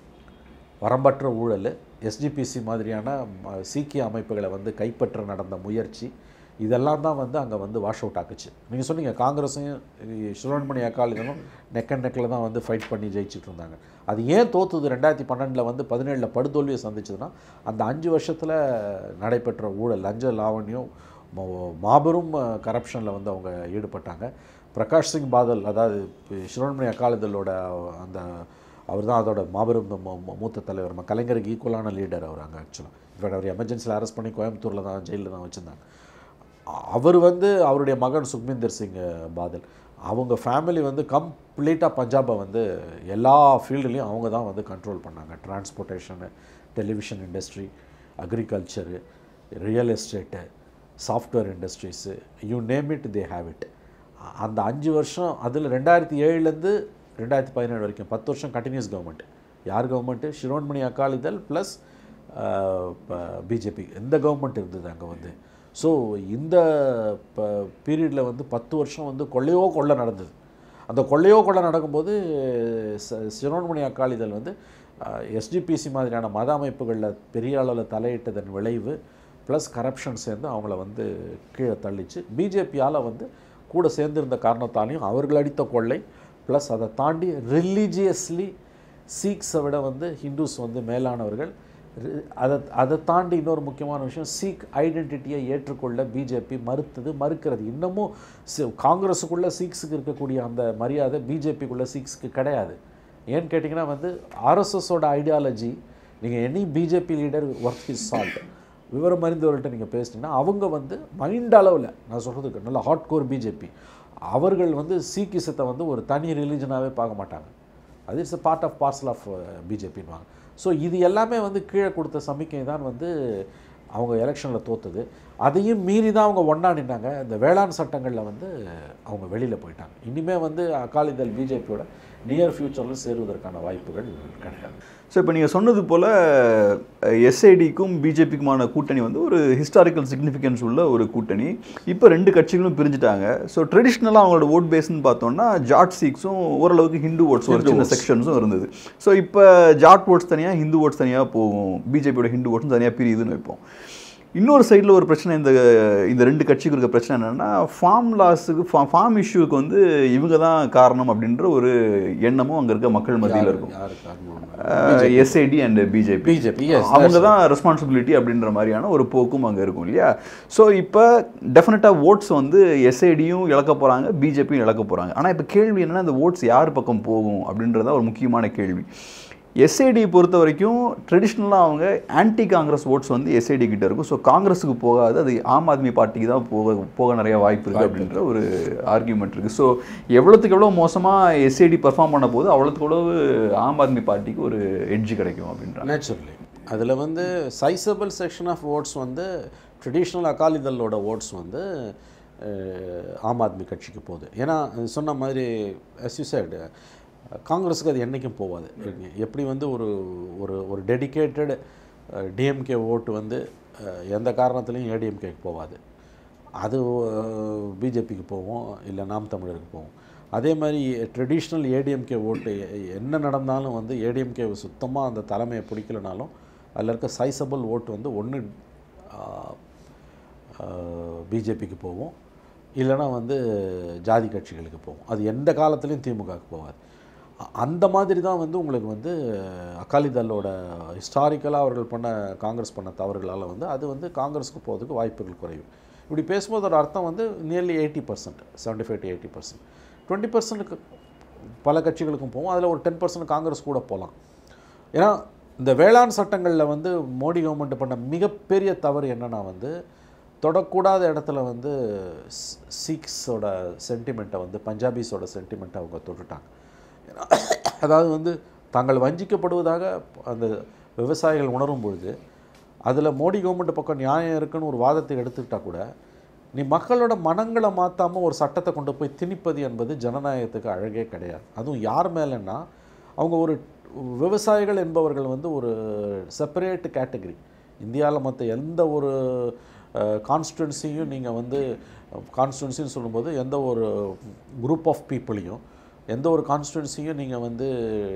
வரம்பற்ற ஊழல், எஸ்டிபிசி மாதிரியான சீக்கிய அமைப்புகளை வந்து கைப்பற்ற நடந்த முயற்சி, இதெல்லாம் தான் வந்து அங்கே வந்து வாஷ் அவுட் ஆக்குச்சு. நீங்கள் சொன்னீங்க காங்கிரஸையும் ஷிரோன்மணி அகாலிதளும் நெக் அண்ட் நெக்கில் தான் வந்து ஃபைட் பண்ணி ஜெயிச்சுட்டு இருந்தாங்க. அது ஏன் தோற்றுது ரெண்டாயிரத்தி பன்னெண்டில் வந்து பதினேழில் படுதோல்வியை சந்திச்சதுன்னா அந்த அஞ்சு வருஷத்தில் நடைபெற்ற ஊழல், லஞ்ச லாவண்யம், மாபெரும் கரப்ஷனில் வந்து அவங்க ஈடுபட்டாங்க. பிரகாஷ் சிங் பாதல், அதாவது ஷிரோன்மணி அகாலிதளோட அந்த அவர் தான் அதோட மாபெரும் மூத்த தலைவர், நம்ம கலைஞருக்கு ஈக்குவலான லீடர் அவர். அங்கே ஆக்சுவலாக இன்ஃபேக்ட் அவர் எமர்ஜென்சியில் அரெஸ்ட் பண்ணி கோயம்புத்தூரில் தான் ஜெயிலில் தான் வச்சுருந்தாங்க. அவர் வந்து அவருடைய மகன் சுக்மிந்தர் சிங் பாதல், அவங்க ஃபேமிலி வந்து கம்ப்ளீட்டாக பஞ்சாபை வந்து எல்லா ஃபீல்டுலேயும் அவங்க தான் வந்து கண்ட்ரோல் பண்ணாங்க. Transportation, television industry, agriculture, real estate, software industries, you name it they have it. அந்த அஞ்சு வருஷம் அதில் ரெண்டாயிரத்தி ஏழுலேருந்து ரெண்டாயிரத்தி பதினேழு வரைக்கும் பத்து வருஷம் கண்டினியூஸ் கவர்மெண்ட். யார் government? Shiromani Akali Dal plus BJP, இந்த கவர்மெண்ட் இருந்தது அங்கே வந்து. ஸோ இந்த பீரியடில் வந்து பத்து வருஷம் வந்து கொள்ளையோ கொள்ளை நடந்தது. அந்த கொள்ளையோ கொள்ளை நடக்கும்போது ஷிரோன்மணி அகாலிதள் வந்து எஸ்டிபிசி மாதிரியான மத அமைப்புகளில் பெரிய அளவில் தலையிட்டதன் விளைவு ப்ளஸ் கரப்ஷன் சேர்ந்து அவங்கள வந்து கீழே தள்ளிச்சு. பிஜேபியால் வந்து கூட சேர்ந்திருந்த காரணத்தாலையும் அவர்கள் அடித்த கொள்ளை ப்ளஸ் அதை தாண்டி ரிலீஜியஸ்லி சீக்ஸை விட வந்து ஹிந்துஸ் வந்து மேலானவர்கள். அதை அதை தாண்டி இன்னொரு முக்கியமான விஷயம், சீக் ஐடென்டிட்டியை ஏற்றுக்கொள்ள பிஜேபி மறுத்தது, மறுக்கிறது. இன்னமும் காங்கிரஸுக்குள்ளே சீக்ஸுக்கு இருக்கக்கூடிய அந்த மரியாதை பிஜேபிக்குள்ளே சீக்ஸுக்கு கிடையாது. ஏன்னு கேட்டிங்கன்னா வந்து ஆர்எஸ்எஸோட ஐடியாலஜி, நீங்கள் any BJP leader worth his salt விவரம் அறிந்தவர்கள்ட்ட நீங்கள் பேசிட்டீங்கன்னா அவங்க வந்து மைண்ட் அளவில், நான் சொல்கிறதுக்கு நல்ல ஹார்ட் கோர் பிஜேபி, அவர்கள் வந்து சீக்கிசத்தை வந்து ஒரு தனி ரிலீஜனாகவே பார்க்க மாட்டாங்க. அது it's a part of parcel of பிஜேபின்வாங்க. ஸோ இது எல்லாமே வந்து கீழே கொடுத்த சமிக்கை தான் வந்து அவங்க எலெக்ஷனில் தோற்றுது. அதையும் மீறி தான் அவங்க ஒன்றா நின்னாங்க. இந்த வேளாண் சட்டங்களில் வந்து அவங்க வெளியில் போயிட்டாங்க. இனிமேல் வந்து அகாலிதள் பிஜேபியோட நியர் ஃப்யூச்சரில் சேருவதற்கான வாய்ப்புகள் கிடையாது. ஸோ இப்போ நீங்கள் சொன்னது போல் எஸ்ஐடிக்கும் பிஜேபிக்குமான கூட்டணி வந்து ஒரு ஹிஸ்டாரிக்கல் சிக்னிஃபிகன்ஸ் உள்ள ஒரு கூட்டணி. இப்போ ரெண்டு கட்சிகளும் பிரிஞ்சுட்டாங்க. ஸோ ட்ரெடிஷ்னலாக அவங்களோட ஓட் பேஸ்ன்னு பார்த்தோம்னா ஜாட் சீக்ஸும் ஓரளவுக்கு ஹிந்து ஓட்ஸ் ஒரு சின்ன செக்ஷன்ஸும் இருந்தது. ஸோ இப்போ ஜாட் ஓட்ஸ் தனியாக, ஹிந்து ஓட்ஸ் தனியாக போகும், பிஜேபியோட ஹிந்து ஓட்ஸும் தனியாக பிரியுதுன்னு வைப்போம். இன்னொரு சைடில் ஒரு பிரச்சனை, இந்த இந்த ரெண்டு கட்சிக்கு இருக்க பிரச்சனை என்னென்னா, ஃபார்ம் லாஸுக்கு ஃபா ஃபார்ம் இஷ்யூக்கு வந்து இவங்க தான் காரணம் அப்படின்ற ஒரு எண்ணமும் அங்கே இருக்க மக்கள் மத்தியில் இருக்கும். எஸ்ஐடி அண்ட் பிஜேபி பிஜேபி அவங்க தான் ரெஸ்பான்சிபிலிட்டி அப்படின்ற மாதிரியான ஒரு போக்கும் அங்கே இருக்கும் இல்லையா? ஸோ இப்போ டெஃபினட்டாக ஓட்ஸ் வந்து எஸ்ஐடியும் இழக்க போகிறாங்க, பிஜேபியும் இழக்க போகிறாங்க. ஆனால் இப்போ கேள்வி என்னென்னா, அந்த ஓட்ஸ் யார் பக்கம் போகும் அப்படின்றத ஒரு முக்கியமான கேள்வி. எஸ்ஐடி பொறுத்த வரைக்கும் ட்ரெடிஷ்னலாக அவங்க ஆன்டி காங்கிரஸ் ஓட்ஸ் வந்து எஸ்ஐடி கிட்ட இருக்கும். ஸோ காங்கிரஸுக்கு போகாது, அது ஆம் ஆத்மி பார்ட்டிக்கு தான் போக போக நிறைய வாய்ப்பு இருக்குது அப்படின்ற ஒரு ஆர்கியூமெண்ட் இருக்குது. ஸோ எவ்வளோத்துக்கு எவ்வளோ மோசமாக எஸ்ஐடி பர்ஃபார்ம் பண்ண போது அவ்வளோத்துக்கு எவ்வளவு ஆம் ஆத்மி பார்ட்டிக்கு ஒரு எட்ஜ் கிடைக்கும் அப்படின்ற நேச்சுரலி. அதில் வந்து சைசபிள் செக்ஷன் ஆஃப் ஓட்ஸ் வந்து ட்ரெடிஷ்னல் அகாலிதளோட ஓட்ஸ் வந்து ஆம் ஆத்மி கட்சிக்கு போகுது. ஏன்னா சொன்ன மாதிரி as you said, காங்கிரஸுக்கு அது என்றைக்கும் போகாது. எப்படி வந்து ஒரு ஒரு ஒரு டெடிக்கேட்டட் டிஎம்கே ஓட்டு வந்து எந்த காரணத்துலையும் ஏடிஎம்கேக்கு போகாது, அது பிஜேபிக்கு போவோம், இல்லை நாம் தமிழருக்கு போவோம். அதே மாதிரி ட்ரெடிஷ்னல் ஏடிஎம்கே ஓட்டு என்ன நடந்தாலும் வந்து ஏடிஎம்கே சுத்தமாக அந்த தலைமையை பிடிக்கலனாலும் அதில் இருக்க சைசபிள் ஓட்டு வந்து ஒன்று பிஜேபிக்கு போவோம், இல்லைனா வந்து ஜாதி கட்சிகளுக்கு போவோம். அது எந்த காலத்துலேயும் திமுகவுக்கு போகாது. அந்த மாதிரி தான் வந்து உங்களுக்கு வந்து அகாலிதளோட ஹிஸ்டாரிக்கலாக அவர்கள் பண்ண காங்கிரஸ் பண்ண தவறுகளால் வந்து அது வந்து காங்கிரஸுக்கு போகிறதுக்கு வாய்ப்புகள் குறைவு. இப்படி பேசும்போது ஒரு அர்த்தம் வந்து nearly eighty percent seventy five to eighty percent twenty பர்சன்ட்டுக்கு பல கட்சிகளுக்கும் போவோம். அதில் ஒரு டென் பர்சன்ட் காங்கிரஸ் கூட போகலாம். ஏன்னா இந்த வேளாண் சட்டங்களில் வந்து மோடி கவர்மெண்ட் பண்ண மிகப்பெரிய தவறு என்னென்னா வந்து தொடக்கூடாத இடத்துல வந்து சிக்ஸோட சென்டிமெண்ட்டை வந்து பஞ்சாபிஸோட சென்டிமெண்ட்டை அவங்க தொட்டுட்டாங்க. அதாவது வந்து தாங்கள் வஞ்சிக்கப்படுவதாக அந்த விவசாயிகள் உணரும் பொழுது அதில் மோடி கவர்மெண்ட் பக்கம் நியாயம் இருக்குன்னு ஒரு வாதத்தை எடுத்துக்கிட்டால் கூட நீ மக்களோட மனங்களை மாற்றாமல் ஒரு சட்டத்தை கொண்டு போய் திணிப்பது என்பது ஜனநாயகத்துக்கு அழகே கிடையாது. அதுவும் யார் மேலேன்னா, அவங்க ஒரு விவசாயிகள் என்பவர்கள் வந்து ஒரு செப்பரேட் கேட்டகரி. இந்தியாவில் மற்ற எந்த ஒரு கான்ஸ்டிடுவன்சியும் நீங்கள் வந்து கான்ஸ்டிடுவன்சின்னு சொல்லும்போது எந்த ஒரு குரூப் ஆஃப் பீப்புளையும் எந்த ஒரு கான்ஸ்டிடுவன்சியும் நீங்கள் வந்து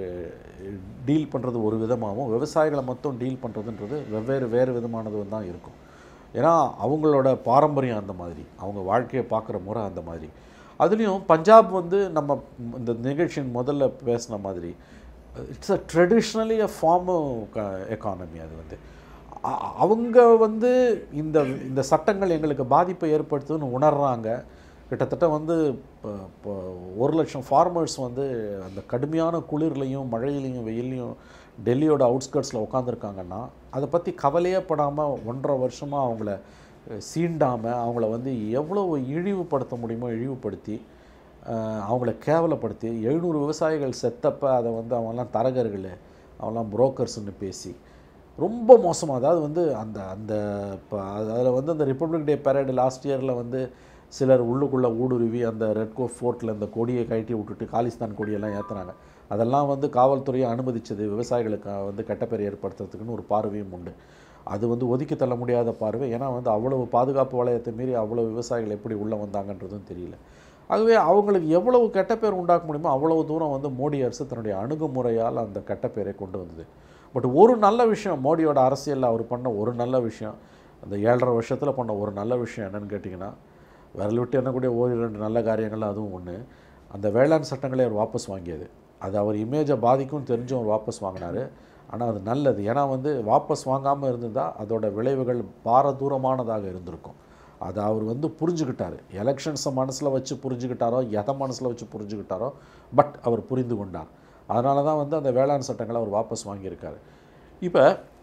டீல் பண்ணுறது ஒரு விதமாகவும் விவசாயிகளை மொத்தம் டீல் பண்ணுறதுன்றது வெவ்வேறு வேறு விதமானது தான் இருக்கும். ஏன்னா அவங்களோட பாரம்பரியம் அந்த மாதிரி, அவங்க வாழ்க்கையை பார்க்குற முறை அந்த மாதிரி. அதுலேயும் பஞ்சாப் வந்து நம்ம இந்த நிகழ்ச்சியின் முதல்ல பேசின மாதிரி it's a traditionally a farm economy. அது வந்து அவங்க வந்து இந்த இந்த சட்டங்கள் எங்களுக்கு பாதிப்பை ஏற்படுத்துதுன்னு உணர்றாங்க. கிட்டத்தட்ட வந்து இப்போ ஒரு லட்சம் ஃபார்மர்ஸ் வந்து அந்த கடுமையான குளிர்லையும் மழையிலையும் வெயிலையும் டெல்லியோட அவுட்ஸ்கர்ட்ஸில் உட்காந்துருக்காங்கன்னா அதை பற்றி கவலையே படாமல் ஒன்றரை வருஷமாக அவங்கள சீண்டாமல் அவங்கள வந்து எவ்வளோ இழிவுபடுத்த முடியுமோ இழிவுபடுத்தி அவங்கள கேவலப்படுத்தி எழுநூறு விவசாயிகள் செத்தப்போ அதை வந்து அவங்கெல்லாம் தரகர்கள் அவங்களாம் புரோக்கர்ஸ்ன்னு பேசி ரொம்ப மோசமாக, அதாவது வந்து அந்த அந்த இப்போ அதில் வந்து அந்த ரிப்பப்ளிக் டே பரேடு லாஸ்ட் இயரில் வந்து சிலர் உள்ளுக்குள்ளே ஊடுருவி அந்த ரெட்கோ ஃபோர்ட்டில் இந்த கொடியை கழட்டி விட்டுட்டு காலிஸ்தான் கொடியெல்லாம் ஏற்றுனாங்க. அதெல்லாம் வந்து காவல்துறையை அனுமதித்தது விவசாயிகளுக்கு வந்து கெட்டப்பேர் ஏற்படுத்துறதுக்குன்னு ஒரு பார்வையும் உண்டு. அது வந்து ஒதுக்கி தள்ள முடியாத பார்வை. ஏன்னா வந்து அவ்வளவு பாதுகாப்பு வளையத்தை மீறி அவ்வளோ விவசாயிகள் எப்படி உள்ளே வந்தாங்கன்றதும் தெரியல. ஆகவே அவங்களுக்கு எவ்வளவு கெட்டப்பேர் உண்டாக்க முடியுமோ அவ்வளவு தூரம் வந்து மோடி அரசு தன்னுடைய அணுகுமுறையால் அந்த கெட்டப்பேரை கொண்டு வந்தது. பட் ஒரு நல்ல விஷயம் மோடியோட அரசியலில் அவர் பண்ண ஒரு நல்ல விஷயம், அந்த ஏழரை வருஷத்தில் பண்ண ஒரு நல்ல விஷயம் என்னென்னு கேட்டிங்கன்னா, விரல் விட்டு எண்ணக்கூடிய ஓர் இரண்டு நல்ல காரியங்கள் அதுவும் ஒன்று. அந்த வேளாண் சட்டங்களை அவர் வாபஸ் வாங்கியது. அது அவர் இமேஜை பாதிக்கும் தெரிஞ்சும் அவர் வாபஸ் வாங்கினார். ஆனால் அது நல்லது. ஏன்னா வந்து வாபஸ் வாங்காமல் இருந்திருந்தால் அதோட விளைவுகள் பாரதூரமானதாக இருந்திருக்கும். அதை அவர் வந்து புரிஞ்சுக்கிட்டார். எலெக்ஷன்ஸை மனசில் வச்சு புரிஞ்சுக்கிட்டாரோ எதை மனசில் வச்சு புரிஞ்சுக்கிட்டாரோ, பட் அவர் புரிந்து கொண்டார். அதனால தான் வந்து அந்த வேளாண் சட்டங்களை அவர் வாபஸ் வாங்கியிருக்காரு. இப்போ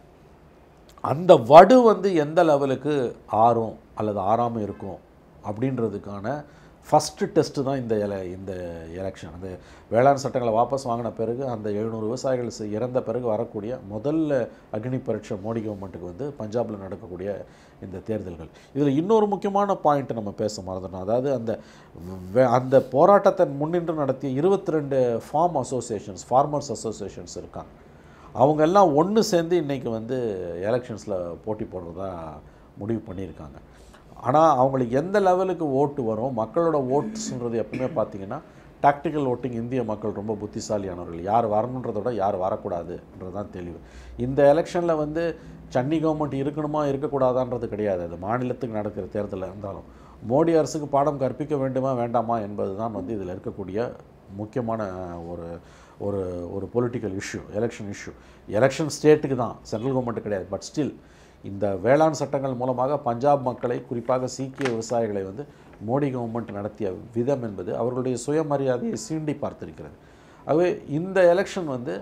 அந்த வடு வந்து எந்த லெவலுக்கு ஆறும் அல்லது ஆறாமல் இருக்கும் அப்படின்றதுக்கான ஃபஸ்ட்டு டெஸ்ட்டு தான் இந்த எல இந்த எலெக்ஷன். அந்த வேளாண் சட்டங்களை வாபஸ் வாங்கின பிறகு அந்த எழுநூறு விவசாயிகள் இறந்த பிறகு வரக்கூடிய முதல்ல அக்னி பரீட்சை மோடி கவர்மெண்ட்டுக்கு வந்து பஞ்சாபில் நடக்கக்கூடிய இந்த தேர்தல்கள். இதில் இன்னொரு முக்கியமான பாயிண்ட் நம்ம பேச மறந்துடணும். அதாவது அந்த அந்த போராட்டத்தை முன்னின்று நடத்திய இருபத்தி ரெண்டு ஃபார்ம் அசோசியேஷன்ஸ் ஃபார்மர்ஸ் அசோசியேஷன்ஸ் இருக்காங்க. அவங்க எல்லாம் ஒன்று சேர்ந்து இன்றைக்கி வந்து எலெக்ஷன்ஸில் போட்டி போடுறதா முடிவு பண்ணியிருக்காங்க. ஆனால் அவங்களுக்கு எந்த லெவலுக்கு ஓட்டு வரும், மக்களோட ஓட்ஸுன்றது எப்பவுமே பார்த்திங்கன்னா டாக்டிக்கல் ஓட்டிங் இந்திய மக்கள் ரொம்ப புத்திசாலியானவர்கள். யார் வரணுன்றத விட யார் வரக்கூடாதுன்றது தான் தெளிவு. இந்த எலெக்ஷனில் வந்து சன்னி கவர்மெண்ட் இருக்கணுமா இருக்கக்கூடாதான்றது கிடையாது. அது மாநிலத்துக்கு நடக்கிற தேர்தலில் இருந்தாலும் மோடி அரசுக்கு பாடம் கற்பிக்க வேண்டுமா வேண்டாமா என்பது தான் வந்து இதில் இருக்கக்கூடிய முக்கியமான ஒரு ஒரு ஒரு political issue, election issue. Election ஸ்டேட்டுக்கு தான், சென்ட்ரல் கவர்மெண்ட் கிடையாது. பட் ஸ்டில் இந்த வேளாண் சட்டங்கள் மூலமாக பஞ்சாப் மக்களை, குறிப்பாக சீக்கிய விவசாயிகளை வந்து மோடி கவர்மெண்ட் நடத்திய விதம் என்பது அவர்களுடைய சுயமரியாதையை சீண்டி பார்த்திருக்கிறது. ஆகவே இந்த எலெக்ஷன் வந்து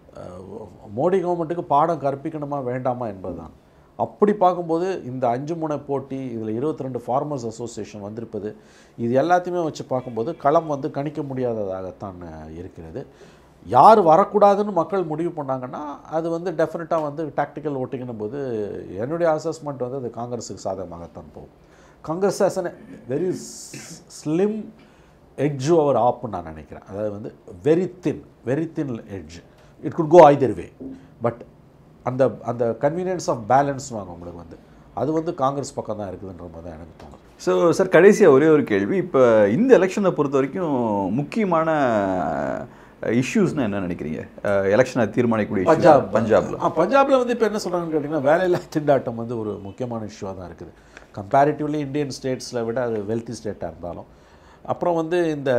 மோடி கவர்மெண்ட்டுக்கு பாடம் கற்பிக்கணுமா வேண்டாமா என்பது தான். அப்படி பார்க்கும்போது இந்த அஞ்சு முனை போட்டி, இதில் இருபத்தி ரெண்டு ஃபார்மர்ஸ் அசோசியேஷன் வந்திருப்பது, இது எல்லாத்தையுமே வச்சு பார்க்கும்போது களம் வந்து கணிக்க முடியாததாகத்தான் இருக்கிறது. யார் வரக்கூடாதுன்னு மக்கள் முடிவு பண்ணாங்கன்னா அது வந்து டெஃபினட்டாக வந்து டாக்டிக்கல் ஓட்டிங்கும் போது என்னுடைய அசஸ்மெண்ட் வந்து அது காங்கிரஸுக்கு சாதகமாகத்தான் போகும். Congress has an very slim edge over ஆப்னு நான் நினைக்கிறேன். அதாவது வந்து very thin very thin edge. It could go either way. But அந்த அந்த கன்வீனியன்ஸ் ஆஃப் பேலன்ஸ் வாங்க உங்களுக்கு வந்து அது வந்து காங்கிரஸ் பக்கம் தான் இருக்குதுன்ற மாதிரி தான் எனக்கு தோணுது. ஸோ சார், கடைசியாக ஒரே ஒரு கேள்வி. இப்போ இந்த எலெக்ஷனை பொறுத்த வரைக்கும் முக்கியமான இஷ்யூஸ்னால் என்ன நினைக்கிறீங்க? எலெக்ஷனை தீர்மானிக்கக்கூடிய பஞ்சாப் பஞ்சாபில் ஆ பஞ்சாபில் வந்து இப்போ என்ன சொல்கிறாங்கன்னு கேட்டிங்கன்னா, வேலையில்லா திண்டாட்டம் வந்து ஒரு முக்கியமான இஷ்யூவாக தான் இருக்குது. கம்பேரிட்டிவ்லி இந்தியன் ஸ்டேட்ஸில் விட அது வெல்த்தி ஸ்டேட்டாக இருந்தாலும். அப்புறம் வந்து இந்த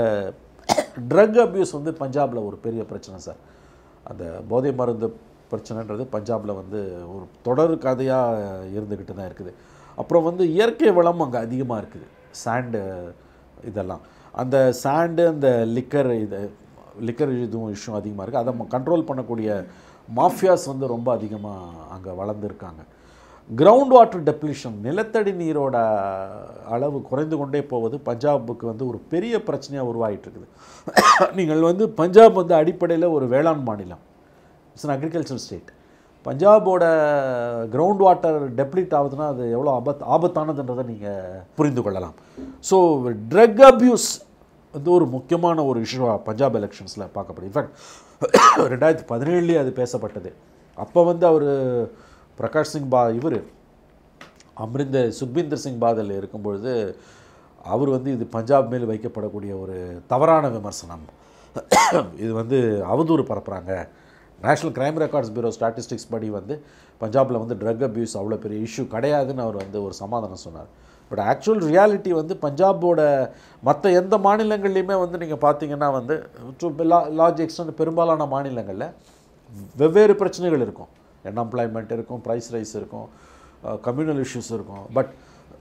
ட்ரக் அப்யூஸ் வந்து பஞ்சாபில் ஒரு பெரிய பிரச்சனை சார். அந்த போதை மருந்து பிரச்சனைன்றது பஞ்சாபில் வந்து ஒரு தொடர் கதையாக இருந்துக்கிட்டு தான் இருக்குது. அப்புறம் வந்து இயற்கை வளம் அங்கே அதிகமாக இருக்குது. சாண்டு இதெல்லாம், அந்த சாண்டு, அந்த லிக்கர், இது லிக்கர் இதுவும் இஷ்யூ அதிகமாக இருக்குது. அதை கண்ட்ரோல் பண்ணக்கூடிய மாஃபியாஸ் வந்து ரொம்ப அதிகமாக அங்கே வளர்ந்துருக்காங்க. கிரவுண்ட் வாட்டர் டெப்ளிஷன், நிலத்தடி நீரோட அளவு குறைந்து கொண்டே போவது பஞ்சாபுக்கு வந்து ஒரு பெரிய பிரச்சனையாக உருவாகிட்டு இருக்குது. நீங்கள் வந்து பஞ்சாப் வந்து அடிப்படையில் ஒரு வேளாண் மாநிலம், இட்ஸ் அன் அக்ரிகல்ச்சர் ஸ்டேட். பஞ்சாபோட கிரவுண்ட் வாட்டர் டெப்ளிட் ஆகுதுன்னா அது எவ்வளோ ஆபத் ஆபத்தானதுன்றதை நீங்கள் புரிந்து கொள்ளலாம். ஸோ ட்ரக் அப்யூஸ் வந்து ஒரு முக்கியமான ஒரு இஷ்யூவாக பஞ்சாப் எலெக்ஷன்ஸில் பார்க்கப்படுது. இன்ஃபேக்ட் ரெண்டாயிரத்தி பதினேழுலேயே அது பேசப்பட்டது. அப்போ வந்து அவர் பிரகாஷ் சிங் பா இவர் அம்ரிந்தர் சுக்பீந்தர் சிங் பாதல் இருக்கும்பொழுது அவர் வந்து இது பஞ்சாப் மேல் வைக்கப்படக்கூடிய ஒரு தவறான விமர்சனம், இது வந்து அவதூறு பரப்புகிறாங்க. National crime records bureau statistics படி வந்து பஞ்சாபில் வந்து ட்ரக் அப்யூஸ் அவ்வளோ பெரிய இஷ்யூ கிடையாதுன்னு அவர் வந்து ஒரு சமாதானம் சொன்னார். பட் ஆக்சுவல் ரியாலிட்டி வந்து பஞ்சாபோட மற்ற எந்த மாநிலங்கள்லையுமே வந்து நீங்கள் பார்த்தீங்கன்னா வந்து லார்ஜ் எக்ஸ்டென்ட் பெரும்பாலான மாநிலங்களில் வெவ்வேறு பிரச்சனைகள் இருக்கும். அன்எம்ப்ளாய்மெண்ட் இருக்கும், ப்ரைஸ் ரைஸ் இருக்கும், கம்யூனல் இஷ்யூஸ் இருக்கும். பட்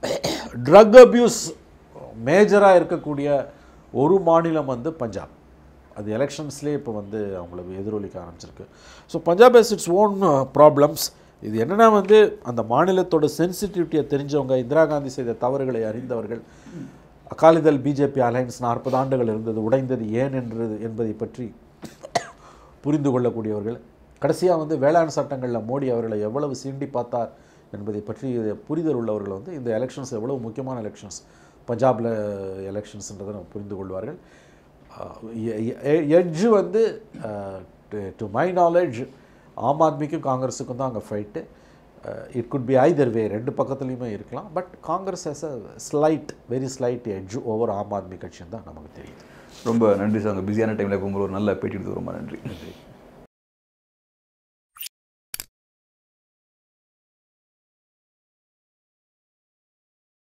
ட்ரக் அப்யூஸ் மேஜராக இருக்கக்கூடிய ஒரு மாநிலம் வந்து பஞ்சாப். அது எலெக்ஷன்ஸ்லேயே இப்போ வந்து அவங்களுக்கு எதிரொலிக்க ஆரம்பிச்சிருக்கு. So Punjab has its own problems. இது என்னென்னா வந்து அந்த மாநிலத்தோட சென்சிட்டிவிட்டியை தெரிஞ்சவங்க, இந்திரா காந்தி செய்த தவறுகளை அறிந்தவர்கள், அகாலிதள் பிஜேபி அலையன்ஸ் நாற்பது ஆண்டுகள் இருந்தது, உடைந்தது ஏன் என்றது என்பதை பற்றி புரிந்து கொள்ளக்கூடியவர்கள், கடைசியாக வந்து வேளாண் சட்டங்களில் மோடி அவர்களை எவ்வளவு சீண்டி பார்த்தார் என்பதை பற்றி புரிதல் உள்ளவர்கள் வந்து இந்த எலெக்ஷன்ஸ் எவ்வளவு முக்கியமான எலெக்ஷன்ஸ், பஞ்சாபில் எலெக்ஷன்ஸ்ன்றதை நம்ம புரிந்து கொள்வார்கள். எட்ஜு வந்து டு மை நாலேஜ் ஆம் ஆத்மிக்கும் காங்கிரஸுக்கும் தான் அங்கே fight. It could be either way, ரெண்டு பக்கத்துலேயுமே இருக்கலாம். But Congress has a slight very slight edge over Aam Aadmi கட்சின்னு தான் நமக்கு தெரியுது. ரொம்ப நன்றி சார். உங்கள் பிஸியான டைமில் போகும்போது ஒரு நல்ல பேட்டி எடுத்து ரொம்ப நன்றி. நன்றி.